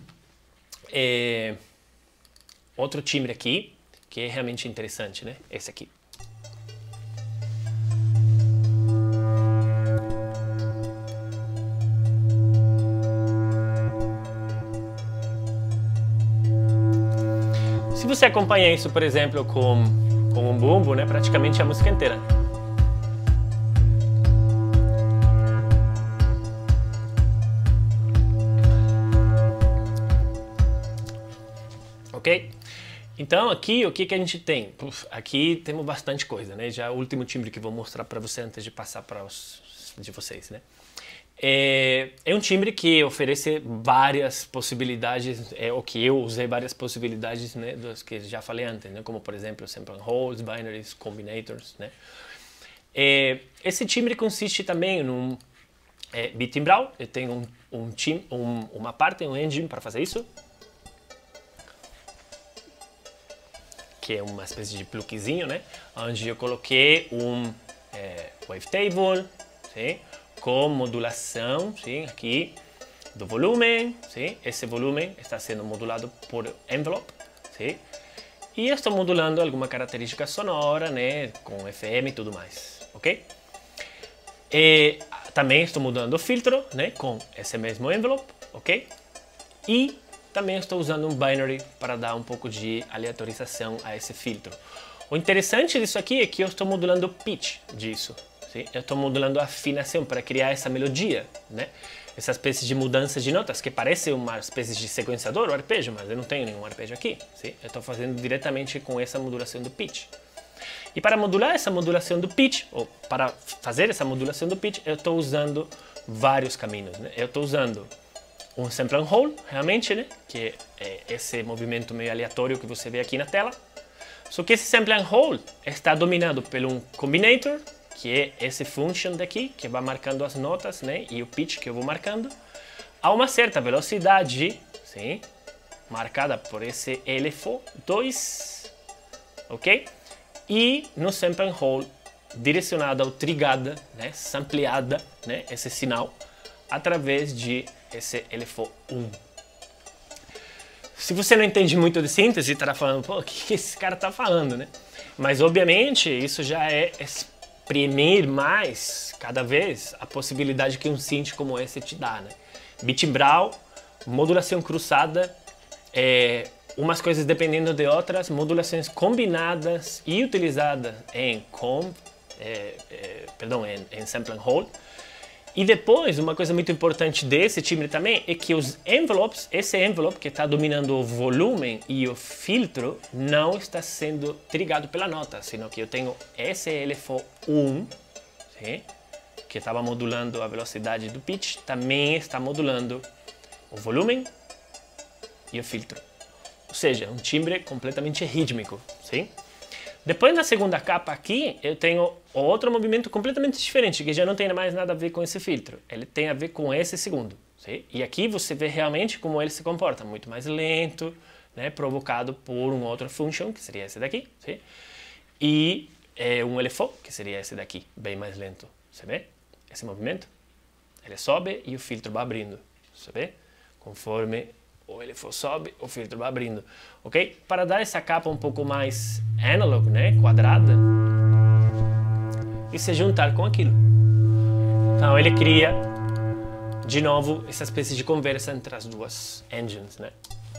é, outro timbre aqui, que é realmente interessante, né, esse aqui. Se você acompanha isso, por exemplo, com com um bumbo, né, praticamente a música inteira. Ok? Então aqui o que que a gente tem? Puf, aqui temos bastante coisa, né? Já o último timbre que vou mostrar para você antes de passar para os de vocês, né? É, é um timbre que oferece várias possibilidades, é o que eu usei várias possibilidades, né, das que já falei antes, né, como por exemplo sample and holds, binaries, combinators, né. É, esse timbre consiste também num é, bitimbral. Eu tenho um, um, tim, um, uma parte, um engine para fazer isso, que é uma espécie de pluguezinho, né, onde eu coloquei um é, wavetable, sim, com modulação, sim, aqui do volume, sim, esse volume está sendo modulado por envelope, sim, e eu estou modulando alguma característica sonora, né, com F M e tudo mais, ok? E também estou mudando o filtro, né, com esse mesmo envelope, ok? E também estou usando um binary para dar um pouco de aleatorização a esse filtro. O interessante disso aqui é que eu estou modulando o pitch disso. Sim? Eu estou modulando a afinação para criar essa melodia, né? Essa espécie de mudança de notas que parece uma espécie de sequenciador ou arpejo, mas eu não tenho nenhum arpejo aqui. Sim? Eu estou fazendo diretamente com essa modulação do pitch. E para modular essa modulação do pitch, ou para fazer essa modulação do pitch, eu estou usando vários caminhos, né? Eu estou usando um sample and hold, realmente, né? Que é esse movimento meio aleatório que você vê aqui na tela. Só que esse sample and hold está dominado por um combinator, que é esse function daqui, que vai marcando as notas, né, e o pitch que eu vou marcando, a uma certa velocidade, sim, marcada por esse L F O dois, ok? E no sample and hold, direcionada ou trigada, né, sampleada, né, esse sinal, através de esse L F O um. Se você não entende muito de síntese, estará falando, pô, o que esse cara está falando, né? Mas, obviamente, isso já é exprimir mais, cada vez, a possibilidade que um synth como esse te dá, né? Bitimbral, modulação cruzada, é, umas coisas dependendo de outras, modulações combinadas e utilizadas em com, é, é, perdão, em, em sample and hold, E depois, uma coisa muito importante desse timbre também é que os envelopes, esse envelope que está dominando o volume e o filtro, não está sendo trigado pela nota, sino que eu tenho esse L F O um, sim, que estava modulando a velocidade do pitch, também está modulando o volume e o filtro. Ou seja, um timbre completamente rítmico, sim? Depois, na segunda capa aqui, eu tenho outro movimento completamente diferente, que já não tem mais nada a ver com esse filtro. Ele tem a ver com esse segundo. Sim? E aqui você vê realmente como ele se comporta, muito mais lento, né, provocado por um outro function, que seria esse daqui. Sim? E é, um L F O, que seria esse daqui, bem mais lento. Você vê esse movimento? Ele sobe e o filtro vai abrindo. Você vê? Conforme o L F O sobe, o filtro vai abrindo, ok? Para dar essa capa um pouco mais analog, né, quadrada, e se juntar com aquilo. Então ele cria, de novo, essa espécie de conversa entre as duas engines, né?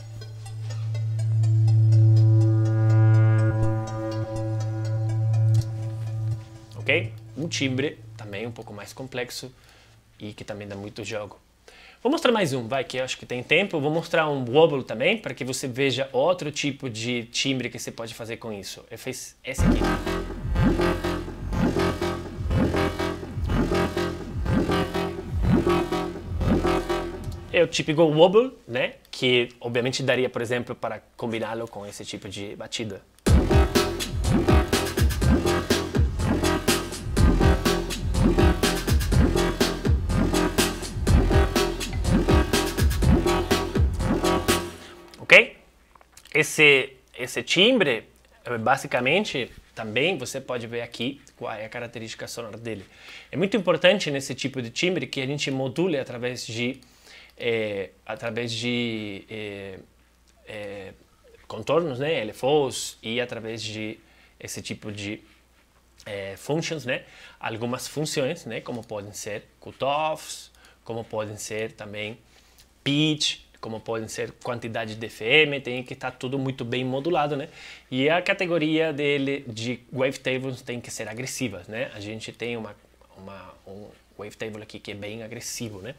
Ok? Um timbre também um pouco mais complexo e que também dá muito jogo. Vou mostrar mais um, vai, que eu acho que tem tempo. Vou mostrar um wobble também, para que você veja outro tipo de timbre que você pode fazer com isso. Eu fiz esse aqui. É o típico wobble, né? Que obviamente daria, por exemplo, para combiná-lo com esse tipo de batida. Ok? Esse, esse timbre, basicamente, também você pode ver aqui qual é a característica sonora dele. É muito importante nesse tipo de timbre que a gente module através de, é, através de é, é, contornos, né, L F Os, e através de esse tipo de é, functions, né, algumas funções, né, como podem ser cutoffs, como podem ser também pitch, como podem ser quantidade de F M, tem que estar tudo muito bem modulado, né? E a categoria dele de wavetables tem que ser agressivas, né? A gente tem uma, uma, um wavetable aqui que é bem agressivo, né?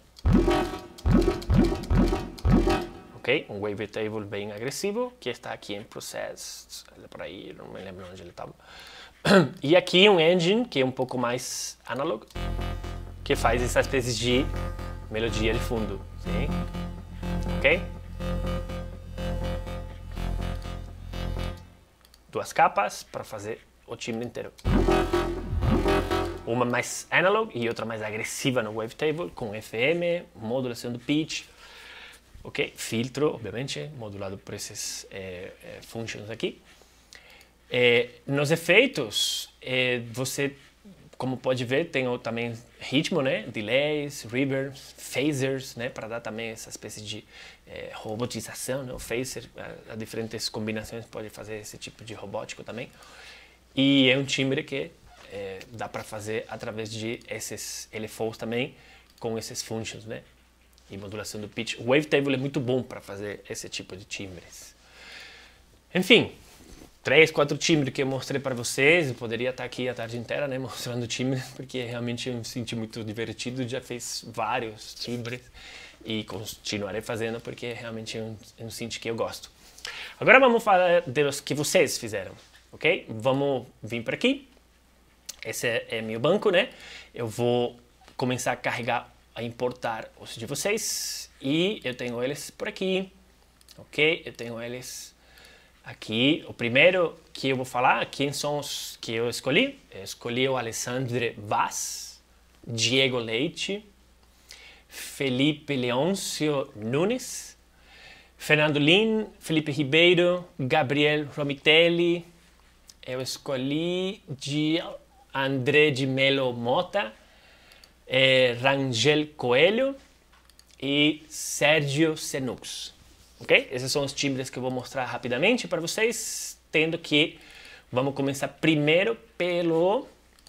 Ok? Um wavetable bem agressivo, que está aqui em process, por aí, não me lembro onde ele estava. E aqui um engine, que é um pouco mais analog, que faz essa espécie de melodia de fundo, sim? Ok? Duas capas para fazer o timbre inteiro. Uma mais analog e outra mais agressiva no wavetable, com F M, modulação do pitch, ok? Filtro, obviamente, modulado por esses é, é, functions aqui. É, nos efeitos, é, você, como pode ver, tem também ritmo, né? Delays, reverbs, phasers, né? Para dar também essa espécie de é, robotização, né? O phaser, a, a diferentes combinações pode fazer esse tipo de robótico também. E é um timbre que é, dá para fazer através de esses L F Os também, com esses functions, né? E modulação do pitch. O wavetable é muito bom para fazer esse tipo de timbres. Enfim, três, quatro timbres que eu mostrei para vocês. Eu poderia estar aqui a tarde inteira, né, mostrando timbres, porque realmente eu me senti muito divertido. Já fiz vários timbres e continuarei fazendo, porque realmente é um, é um synth que eu gosto. Agora vamos falar dos que vocês fizeram, ok? Vamos vir para aqui. Esse é, é meu banco, né? Eu vou começar a carregar, a importar os de vocês. E eu tenho eles por aqui, ok? Eu tenho eles aqui. O primeiro que eu vou falar, quem são os que eu escolhi? Eu escolhi o Alexandre Vaz, Diego Leite, Felipe Leôncio Nunes, Fernando Lin, Felipe Ribeiro, Gabriel Romitelli. Eu escolhi de André de Melo Mota, eh, Rangel Coelho e Sérgio Senux. Ok? Esses são os timbres que eu vou mostrar rapidamente para vocês, tendo que vamos começar primeiro pelo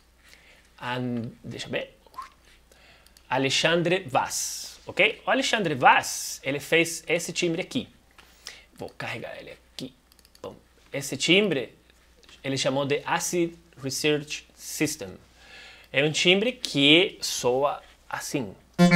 And, deixa eu ver, Alexandre Vaz, ok? O Alexandre Vaz, ele fez esse timbre aqui. Vou carregar ele aqui. Bom, esse timbre ele chamou de Acid Research System. É um timbre que soa assim.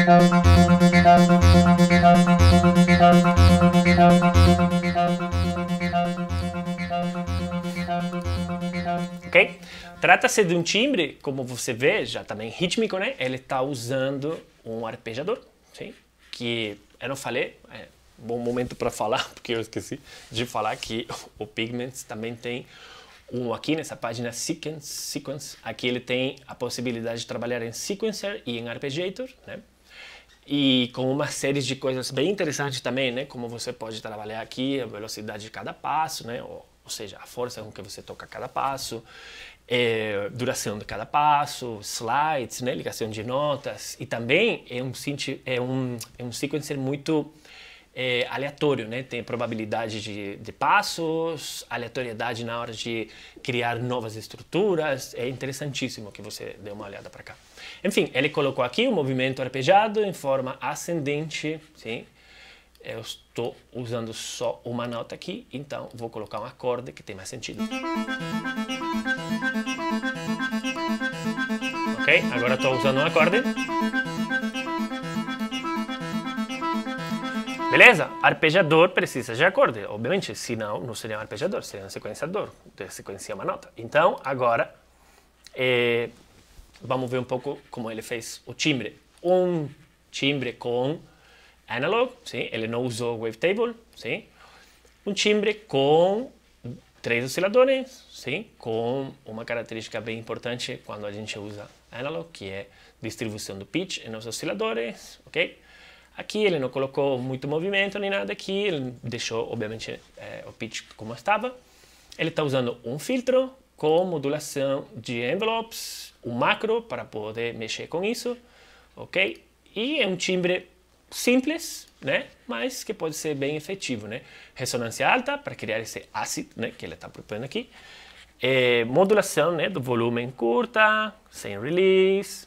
Ok? Trata-se de um timbre, como você vê, já também rítmico, né? Ele está usando um arpejador, sim? Que eu não falei, é um bom momento para falar, porque eu esqueci de falar que o Pigments também tem um aqui nessa página Sequence, Sequence. Aqui ele tem a possibilidade de trabalhar em Sequencer e em Arpeggiator, né? E com uma série de coisas bem interessantes também, né? Como você pode trabalhar aqui a velocidade de cada passo, né? Ou, ou seja, a força com que você toca cada passo, é, duração de cada passo, slides, né? Ligação de notas. E também é um, é um, é um sequencer muito é, aleatório, né? Tem probabilidade de, de passos, aleatoriedade na hora de criar novas estruturas. É interessantíssimo que você dê uma olhada para cá. Enfim, ele colocou aqui o movimento arpejado em forma ascendente, sim? Eu estou usando só uma nota aqui, então vou colocar um acorde que tem mais sentido. Ok? Agora estou usando um acorde. Beleza? Arpejador precisa de acorde, obviamente, senão não seria um arpejador, seria um sequenciador, sequencia uma nota. Então, agora, é, vamos ver um pouco como ele fez o timbre. Um timbre com analog, sim? Ele não usou wavetable, sim? Um timbre com três osciladores, sim? Com uma característica bem importante quando a gente usa analog, que é distribuição do pitch nos osciladores, ok? Aqui ele não colocou muito movimento nem nada aqui, ele deixou, obviamente, é, o pitch como estava. Ele está usando um filtro com modulação de envelopes, um macro para poder mexer com isso, ok? E é um timbre simples, né? Mas que pode ser bem efetivo, né? Ressonância alta para criar esse acid, né? Que ele está propondo aqui. É, modulação, né? Do volume curta, sem release.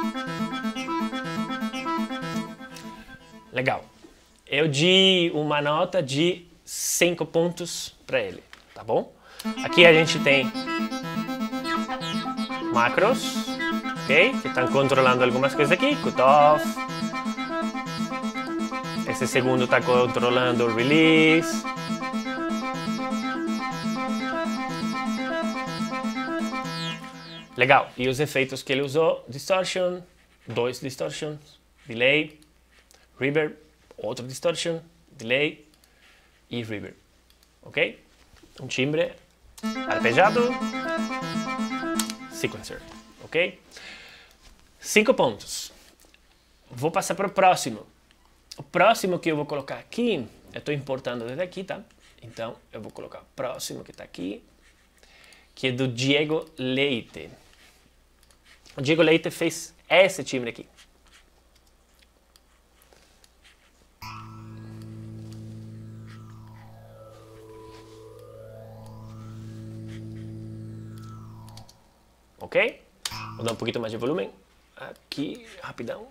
Legal. Eu dei uma nota de cinco pontos para ele, tá bom? Aqui a gente tem macros, ok? Que estão controlando algumas coisas aqui, cutoff. Esse segundo está controlando o release. Legal. E os efeitos que ele usou? Distortion, dois distortions, delay, reverb, outro distortion, delay e reverb, ok? Um timbre arpejado, sequencer, ok? Cinco pontos. Vou passar para o próximo. O próximo que eu vou colocar aqui, eu estou importando desde aqui, tá? Então, eu vou colocar o próximo que está aqui, que é do Diego Leite. O Diego Leite fez esse timbre aqui. Ok? Vou dar um pouquinho mais de volume. Aqui, rapidão.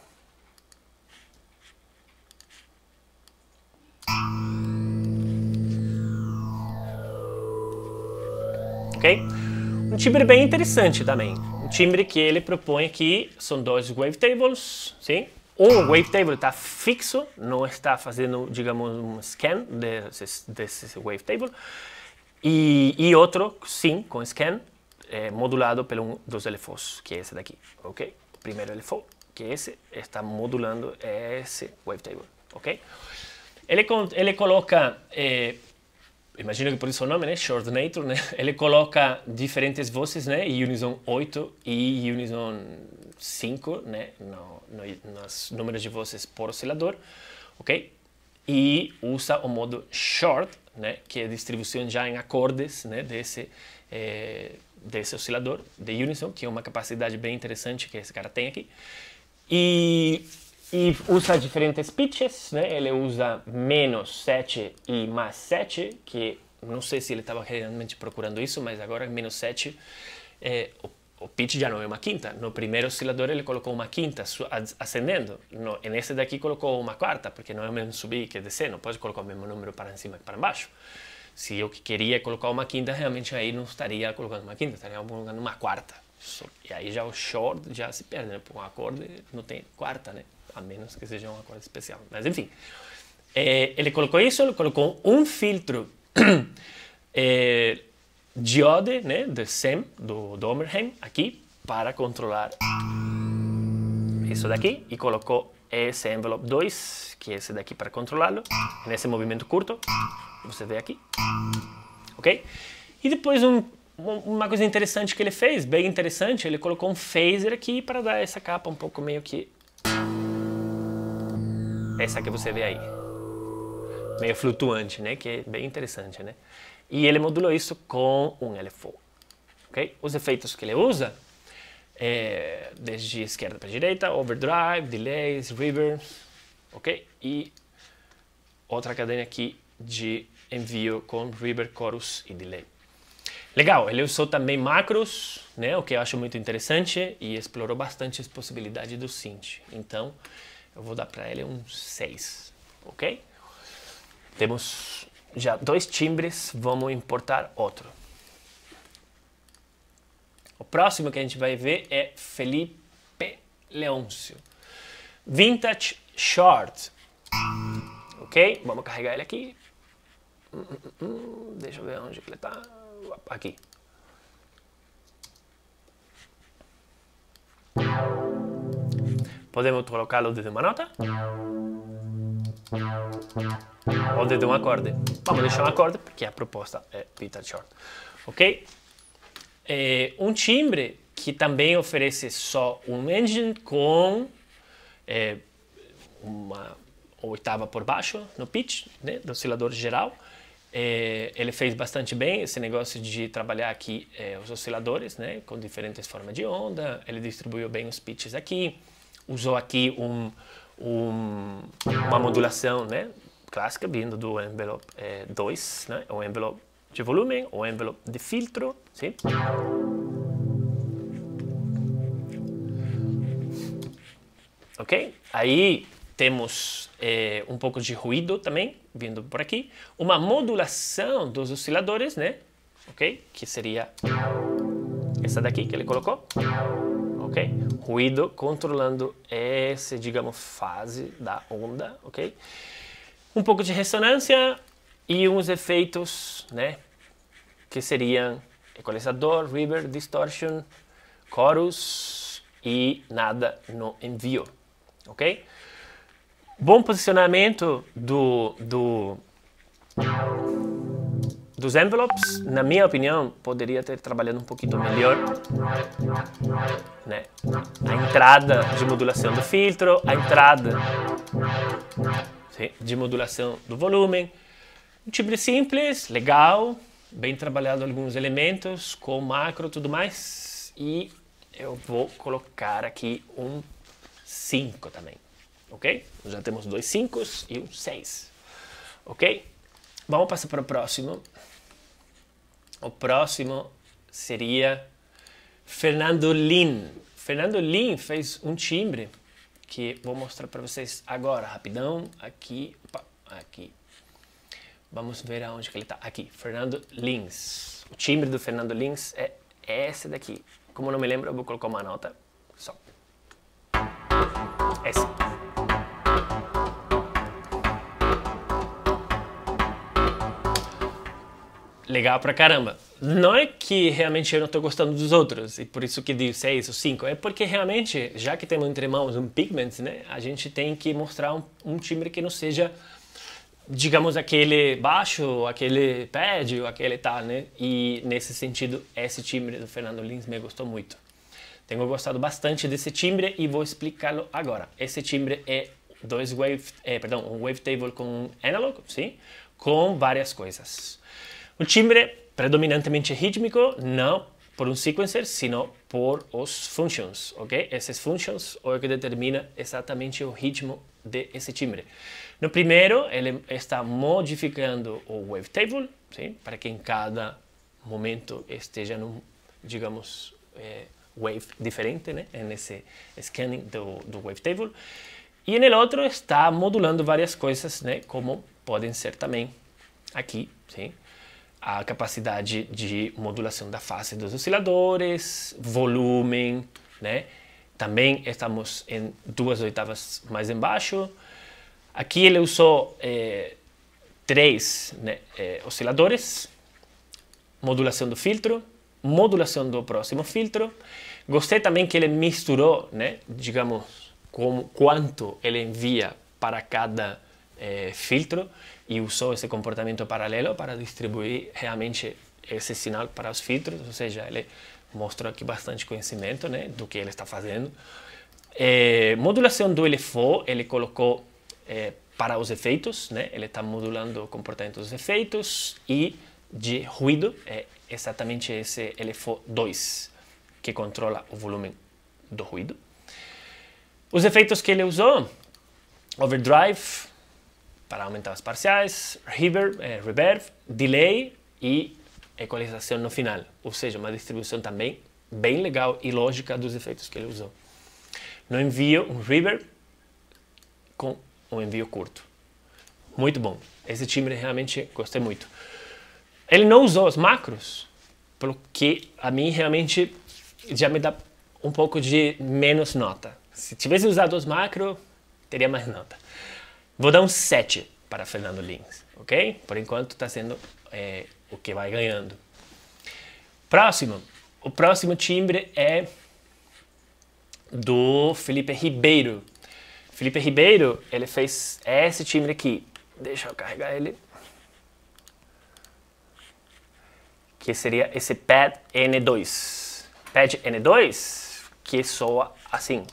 Ok? Um timbre bem interessante também. Um timbre que ele propõe aqui são dois wavetables, sim? Um wavetable está fixo, não está fazendo, digamos, um scan desse, desse wavetable. E, e outro, sim, com scan, é, modulado por um dos L F Os, que é esse daqui, ok? O primeiro L F O, que é esse, está modulando esse wavetable, ok? Ele, ele coloca, é, imagino que por isso o nome, né? Shortnator, né? Ele coloca diferentes vozes, né? Unison oito e Unison cinco, né? No, no, nos números de vozes por oscilador, ok? E usa o modo short, né? Que é a distribuição já em acordes, né? Desse, é, desse oscilador de Unison, que é uma capacidade bem interessante que esse cara tem aqui. E, e usa diferentes pitches, né? Ele usa menos sete e mais sete, que não sei se ele estava realmente procurando isso, mas agora menos sete, é, o, o pitch já não é uma quinta. No primeiro oscilador ele colocou uma quinta ascendendo. No, nesse daqui colocou uma quarta, porque não é o mesmo subir que descer, não pode colocar o mesmo número para cima que para baixo. Se eu queria colocar uma quinta, realmente aí não estaria colocando uma quinta, estaria colocando uma quarta, E aí já o short já se perde, né? Porque um acorde não tem quarta, né? A menos que seja um acorde especial. Mas enfim, é, ele colocou isso, ele colocou um filtro é, diode, né? Do S E M, do, do Oberheim, aqui, para controlar isso daqui. E colocou esse envelope dois, que é esse daqui para controlá-lo, nesse movimento curto, você vê aqui, ok? E depois um, uma coisa interessante que ele fez, bem interessante, ele colocou um phaser aqui para dar essa capa um pouco meio que... essa que você vê aí, meio flutuante, né? Que é bem interessante, né? E ele modulou isso com um L F O, ok? Os efeitos que ele usa, é, desde esquerda para direita, overdrive, delays, reverb, ok? E outra cadeia aqui de envio com reverb, chorus e delay. Legal, ele usou também macros, né? O que eu acho muito interessante e explorou bastante as possibilidades do synth. Então, eu vou dar para ele um seis, ok? Temos já dois timbres, vamos importar outro. O próximo que a gente vai ver é Felipe Leôncio. Vintage Short. Ok? Vamos carregar ele aqui. Hum, hum, hum, deixa eu ver onde ele está. Aqui. Podemos colocá-lo desde uma nota ou desde um acorde. Vamos deixar um acorde porque a proposta é Vintage Short. Ok? É um timbre que também oferece só um engine com é, uma oitava por baixo no pitch, né, do oscilador geral. É, ele fez bastante bem esse negócio de trabalhar aqui é, os osciladores, né, com diferentes formas de onda. Ele distribuiu bem os pitches aqui, usou aqui um, um, uma modulação, né, clássica vindo do envelope dois, é, né, um envelope de volume, um envelope de filtro, sim? Ok? Aí temos é, um pouco de ruído também, vindo por aqui. Uma modulação dos osciladores, né? Ok? Que seria essa daqui que ele colocou. Ok? Ruído controlando essa, digamos, fase da onda, ok? Um pouco de ressonância e uns efeitos, né? Que seriam equalizador, reverb, distortion, chorus e nada no envio, ok? Bom posicionamento do, do, dos envelopes, na minha opinião, poderia ter trabalhado um pouquinho melhor, né? A entrada de modulação do filtro, a entrada, sim, de modulação do volume. Um timbre simples, legal, bem trabalhado alguns elementos, com macro e tudo mais. E eu vou colocar aqui um cinco também. Ok? Já temos dois cinco e um seis. Ok? Vamos passar para o próximo. O próximo seria Fernando Lin. Fernando Lin fez um timbre que vou mostrar para vocês agora, rapidão. Aqui, opa, aqui. Vamos ver aonde que ele está. Aqui, Fernando Lins. O timbre do Fernando Lins é esse daqui. Como não me lembro, eu vou colocar uma nota. Só. Esse. Legal pra caramba. Não é que realmente eu não estou gostando dos outros, e por isso que digo seis ou cinco, é porque realmente, já que temos entre mãos um Pigments, né, a gente tem que mostrar um, um timbre que não seja, digamos, aquele baixo, aquele pad, ou aquele tal, né, e nesse sentido, esse timbre do Fernando Lins me gostou muito. Tenho gostado bastante desse timbre e vou explicá-lo agora. Esse timbre é dois wave, é, perdão, um wavetable com analog, sim, com várias coisas. Um timbre predominantemente rítmico, não por um sequencer, sino por os functions, ok? Esses functions é o que determina exatamente o ritmo desse timbre. No primeiro, ele está modificando o wavetable, sim? Para que em cada momento esteja num, digamos, é, wave diferente, né? Nesse scanning do, do wavetable. E no outro está modulando várias coisas, né? Como podem ser também aqui, sim? a capacidade de modulação da fase dos osciladores, volume, né? Também estamos em duas oitavas mais embaixo. Aqui ele usou é, três né, é, osciladores, modulação do filtro, modulação do próximo filtro. Gostei também que ele misturou, né, digamos, como, quanto ele envia para cada é, filtro e usou esse comportamento paralelo para distribuir realmente esse sinal para os filtros, ou seja, ele mostrou aqui bastante conhecimento né, do que ele está fazendo. É, modulação do L F O, ele colocou é, para os efeitos, né, ele está modulando o comportamento dos efeitos, e de ruído, é exatamente esse L F O dois, que controla o volume do ruído. Os efeitos que ele usou, overdrive, para aumentar as parciais, reverb, é, reverb, delay e equalização no final. Ou seja, uma distribuição também bem legal e lógica dos efeitos que ele usou. No envio, um reverb com um envio curto. Muito bom. Esse timbre realmente gostei muito. Ele não usou os macros, porque a mim realmente já me dá um pouco de menos nota. Se tivesse usado os macros, teria mais nota. Vou dar um sete para Fernando Lins, ok? Por enquanto está sendo é, o que vai ganhando. Próximo. O próximo timbre é do Felipe Ribeiro. Felipe Ribeiro, ele fez esse timbre aqui. Deixa eu carregar ele. Que seria esse pad N dois. Pad N dois, que soa assim.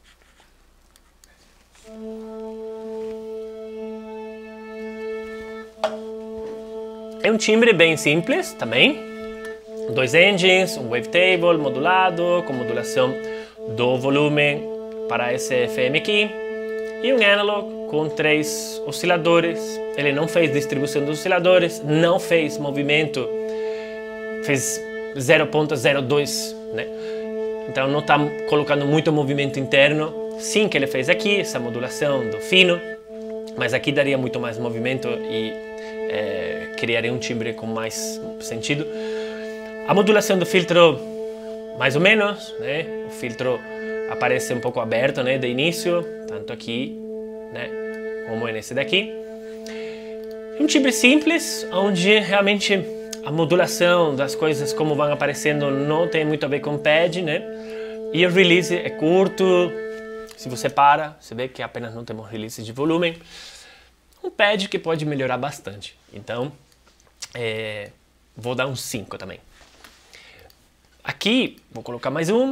É um timbre bem simples também. Dois engines, um wavetable modulado, com modulação do volume para esse F M aqui. E um analog com três osciladores. Ele não fez distribuição dos osciladores, não fez movimento, fez zero ponto zero dois, né? Então não está colocando muito movimento interno. Sim que ele fez aqui, essa modulação do fino, mas aqui daria muito mais movimento e é, criaria um timbre com mais sentido. A modulação do filtro, mais ou menos, né? O filtro aparece um pouco aberto, né, de início, tanto aqui, né, como nesse daqui. Um timbre simples, onde realmente a modulação das coisas como vão aparecendo não tem muito a ver com pad, né? E o release é curto. Se você para, você vê que apenas não temos release de volume. Um pad que pode melhorar bastante. Então, é, vou dar um cinco também. Aqui, vou colocar mais um.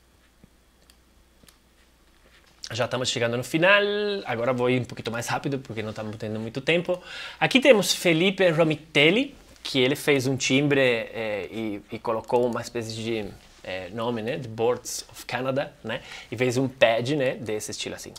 Já estamos chegando no final. Agora vou ir um pouquinho mais rápido, porque não estamos tendo muito tempo. Aqui temos Felipe Romitelli, que ele fez um timbre é, e, e colocou uma espécie de é, nome, né, de Boards of Canada, né, e fez um pad, né, desse estilo assim.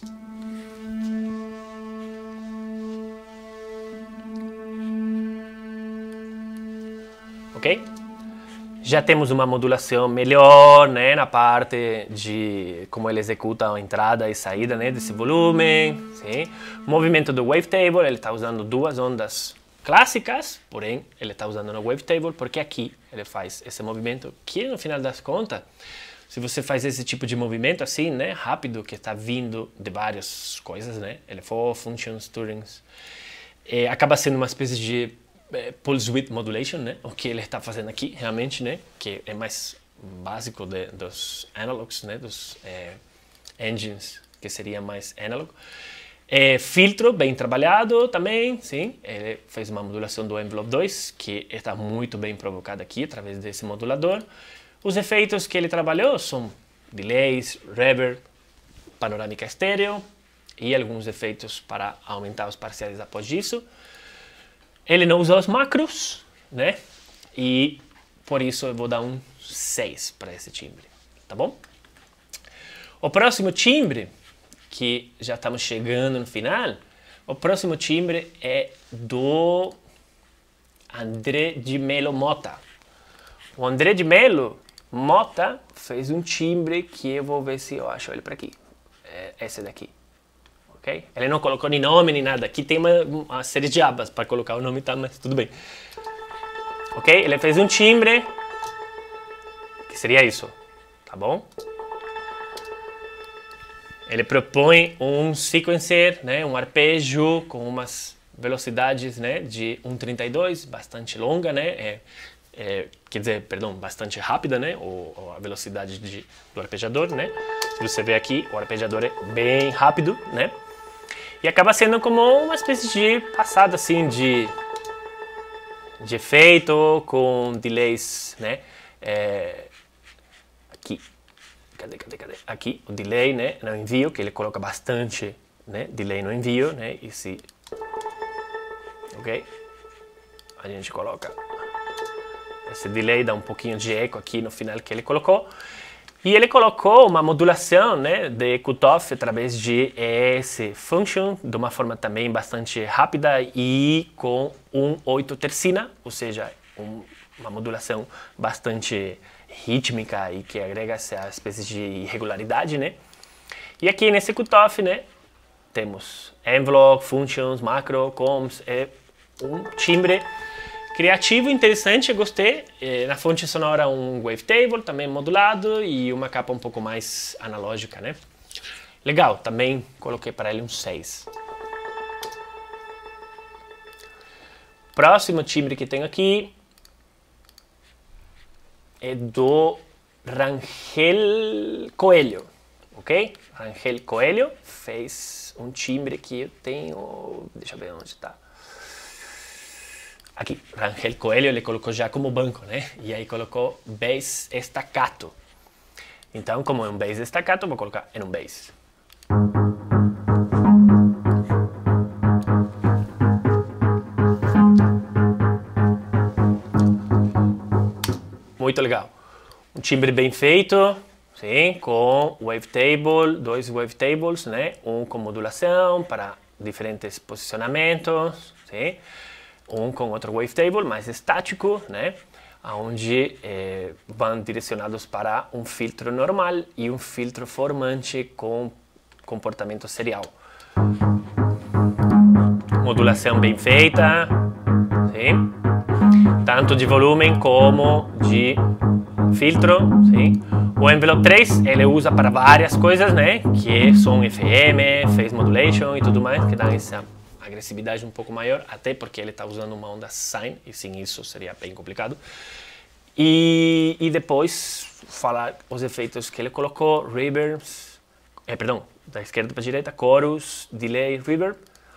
Ok? Já temos uma modulação melhor, né, na parte de como ele executa a entrada e saída, né, desse volume. Sim. O movimento do wavetable, ele está usando duas ondas clássicas, porém ele está usando no wavetable porque aqui ele faz esse movimento que no final das contas, se você faz esse tipo de movimento assim, né, rápido, que está vindo de várias coisas, né, L F O, functions, tunings, é, acaba sendo uma espécie de é, pulse width modulation, né, o que ele está fazendo aqui realmente, né, que é mais básico de, dos analogs, né, dos é, engines, que seria mais analog. É, filtro bem trabalhado também, sim, ele fez uma modulação do Envelope dois, que está muito bem provocada aqui, através desse modulador. Os efeitos que ele trabalhou são delays, reverb, panorâmica estéreo e alguns efeitos para aumentar os parciais após isso. Ele não usou os macros, né, e por isso eu vou dar um seis para esse timbre, tá bom? O próximo timbre, que já estamos chegando no final, o próximo timbre é do André de Melo Mota. O André de Melo Mota fez um timbre que eu vou ver se eu acho ele para aqui. É esse daqui. Okay? Ele não colocou nem nome nem nada. Aqui tem uma, uma série de abas para colocar o nome, tá? Mas tudo bem. Ok? Ele fez um timbre, que seria isso, tá bom? Ele propõe um sequencer, né, um arpejo com umas velocidades, né, de um trinta e dois, bastante longa, né, é, é, quer dizer, perdão, bastante rápida, né, ou, ou a velocidade de, do arpejador, né. Se você vê aqui, o arpejador é bem rápido, né, e acaba sendo como uma espécie de passada, assim, de, de efeito com delays, né, é, aqui. Cadê, cadê, cadê? Aqui, o delay, né, no envio, que ele coloca bastante, né, delay no envio, né, e se... Ok? A gente coloca esse delay, dá um pouquinho de eco aqui no final que ele colocou. E ele colocou uma modulação, né, de cutoff através de esse function, de uma forma também bastante rápida e com um oito tercina, ou seja, um, uma modulação bastante rítmica e que agrega essa espécie de irregularidade, né? E aqui nesse cutoff, né, temos envelope, functions, macro, comps, é um timbre criativo, interessante, eu gostei. É, na fonte sonora um wavetable também modulado e uma capa um pouco mais analógica, né? Legal, também coloquei para ele um seis. Próximo timbre que tenho aqui é do Rangel Coelho, ok? Rangel Coelho fez um timbre que eu tenho, deixa eu ver onde está. Aqui, Rangel Coelho ele colocou já como banco, né? E aí colocou bass staccato. Então, como é um bass staccato, vou colocar em um bass. Muito legal. Um timbre bem feito, sim, com wavetable, dois wavetables, né? Um com modulação para diferentes posicionamentos, sim. Um com outro wavetable mais estático, né? Onde eh, vão direcionados para um filtro normal e um filtro formante com comportamento serial. Modulação bem feita, sim. Tanto de volume como de filtro, sim. O Envelope três ele usa para várias coisas, né? Que são F M, Phase Modulation e tudo mais, que dá essa agressividade um pouco maior, até porque ele está usando uma onda sine, e sem isso seria bem complicado. E, e depois falar os efeitos que ele colocou, reverbs, eh, perdão, da esquerda para a direita, chorus, delay, reverb,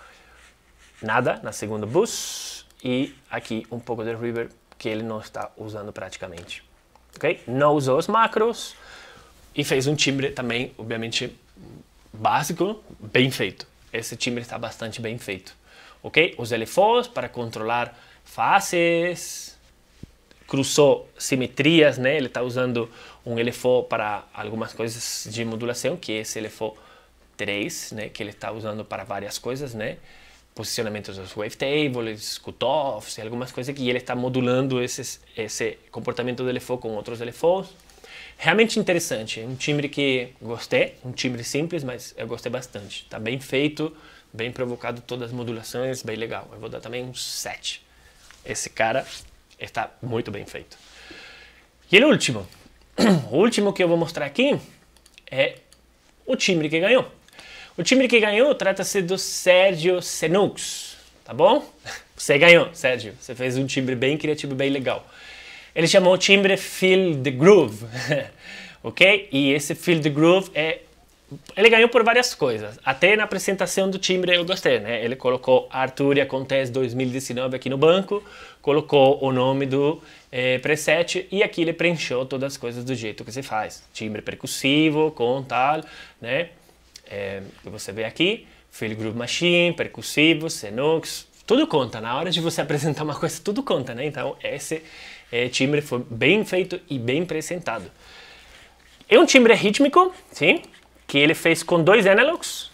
nada na segunda bus, e aqui um pouco de reverb que ele não está usando praticamente. Okay? Não usou os macros e fez um timbre também, obviamente, básico, bem feito. Esse timbre está bastante bem feito. Ok? Os L F Os para controlar faces, cruzou simetrias, né? Ele está usando um L F O para algumas coisas de modulação, que é esse L F O três, né? Que ele está usando para várias coisas, né? Posicionamentos dos wavetables, cutoffs, algumas coisas que ele está modulando esses, esse comportamento do L F O com outros L F Os. Realmente interessante, um timbre que gostei, um timbre simples, mas eu gostei bastante. Está bem feito, bem provocado todas as modulações, bem legal. Eu vou dar também um sete. Esse cara está muito bem feito. E o último, o último que eu vou mostrar aqui é o timbre que ganhou. O timbre que ganhou trata-se do Sergio Senux, tá bom? Você ganhou, Sergio. Você fez um timbre bem criativo, bem legal. Ele chamou o timbre Feel the Groove, ok? E esse Feel the Groove é... Ele ganhou por várias coisas. Até na apresentação do timbre eu gostei, né? Ele colocou Arturia Contest dois mil e dezenove aqui no banco, colocou o nome do eh, preset e aqui ele preencheu todas as coisas do jeito que se faz. Timbre percussivo, com tal, né? É, que você vê aqui, Feel Groove Machine, percussivo, Senux, tudo conta. Na hora de você apresentar uma coisa, tudo conta, né? Então esse é, timbre foi bem feito e bem apresentado. É um timbre rítmico, sim, que ele fez com dois analogs.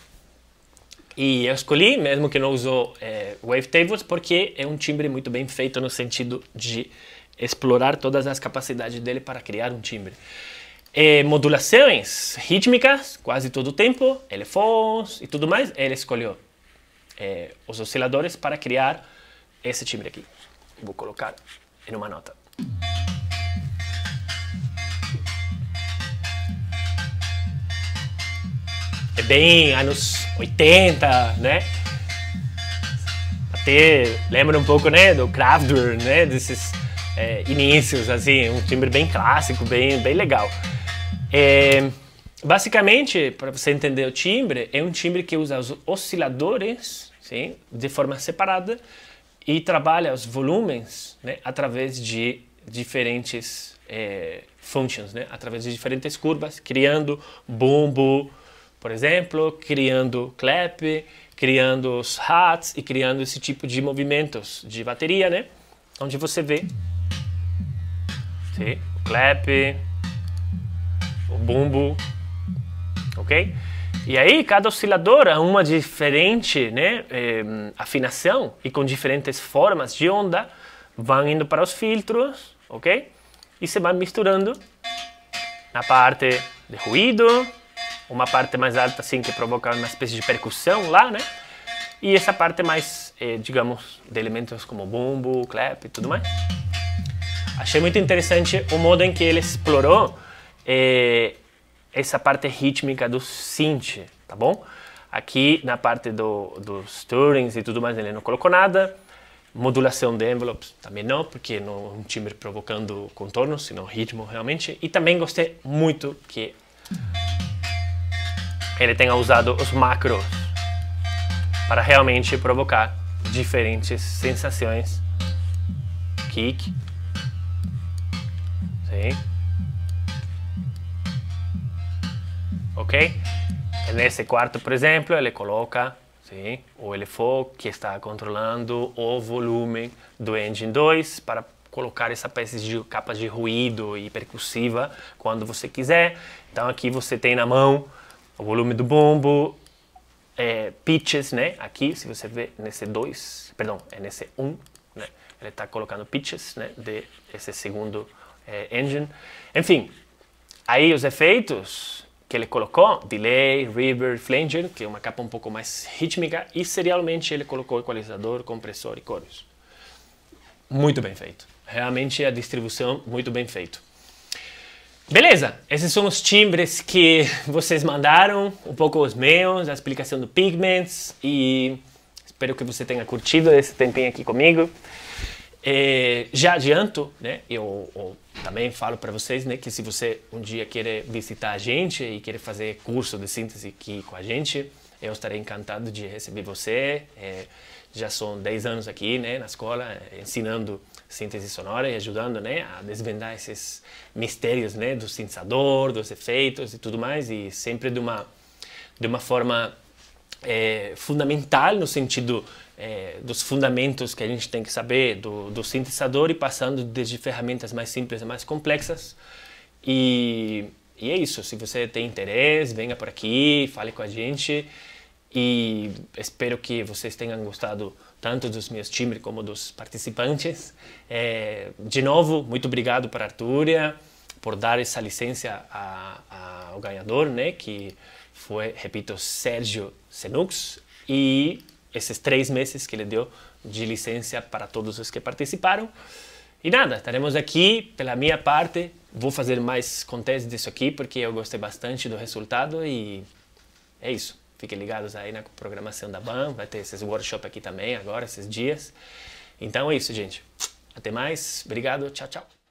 E eu escolhi, mesmo que não usou é, wavetables, porque é um timbre muito bem feito no sentido de explorar todas as capacidades dele para criar um timbre. É, modulações rítmicas, quase todo o tempo, L F Os e tudo mais, ele escolheu é, os osciladores para criar esse timbre aqui. Vou colocar em uma nota. É bem anos oitenta, né? Até lembra um pouco, né, do Kraftwerk, né, desses é, inícios, assim, um timbre bem clássico, bem, bem legal. É, basicamente, para você entender o timbre, é um timbre que usa os osciladores, sim, de forma separada e trabalha os volumes, né, através de diferentes é, functions, né, através de diferentes curvas, criando bumbo, por exemplo, criando clap, criando os hats e criando esse tipo de movimentos de bateria, né? Onde você vê sim, o clap, o bumbo, ok? E aí cada oscilador é uma diferente, né, eh, afinação e com diferentes formas de onda vão indo para os filtros, ok? E se vai misturando na parte de ruído, uma parte mais alta assim que provoca uma espécie de percussão lá, né? E essa parte mais, eh, digamos, de elementos como bumbo, clap e tudo mais. Achei muito interessante o modo em que ele explorou eh, essa parte rítmica do synth, tá bom? Aqui na parte do, dos stirrings e tudo mais ele não colocou nada. Modulação de envelopes também não, porque não é um timbre provocando contornos, senão ritmo realmente. E também gostei muito que ele tenha usado os macros para realmente provocar diferentes sensações. Kick. Sim. Ok? E nesse quarto, por exemplo, ele coloca sim, o L F O que está controlando o volume do Engine dois para colocar essa espécie de capa de ruído e percussiva quando você quiser. Então aqui você tem na mão o volume do bumbo, é, pitches, né? Aqui, se você vê nesse dois, perdão, é nesse um, né? Ele está colocando pitches, né? De esse segundo é, engine. Enfim, aí os efeitos que ele colocou, delay, reverb, flanger, que é uma capa um pouco mais rítmica, e serialmente ele colocou equalizador, compressor e coros. Muito bem feito. Realmente a distribuição muito bem feito. Beleza, esses são os timbres que vocês mandaram, um pouco os meus, a explicação do Pigments, e espero que você tenha curtido esse tempinho aqui comigo. É, já adianto, né, eu, eu também falo para vocês, né, que se você um dia querer visitar a gente e querer fazer curso de síntese aqui com a gente, eu estarei encantado de receber você. É, já são dez anos aqui, né, na escola, ensinando síntese sonora e ajudando, né, a desvendar esses mistérios, né, do sintetizador, dos efeitos e tudo mais, e sempre de uma, de uma forma é, fundamental, no sentido é, dos fundamentos que a gente tem que saber do, do sintetizador e passando desde ferramentas mais simples a mais complexas. E, e é isso, se você tem interesse, venha por aqui, fale com a gente. E espero que vocês tenham gostado tanto dos meus timbres como dos participantes. É, de novo, muito obrigado para a Arturia por dar essa licença a, a, ao ganhador, né, que foi, repito, Sérgio Senux, e esses três meses que ele deu de licença para todos os que participaram. E nada, estaremos aqui pela minha parte. Vou fazer mais contests disso aqui porque eu gostei bastante do resultado e é isso. Fiquem ligados aí na programação da B A M, vai ter esses workshops aqui também agora, esses dias. Então é isso, gente. Até mais, obrigado, tchau, tchau.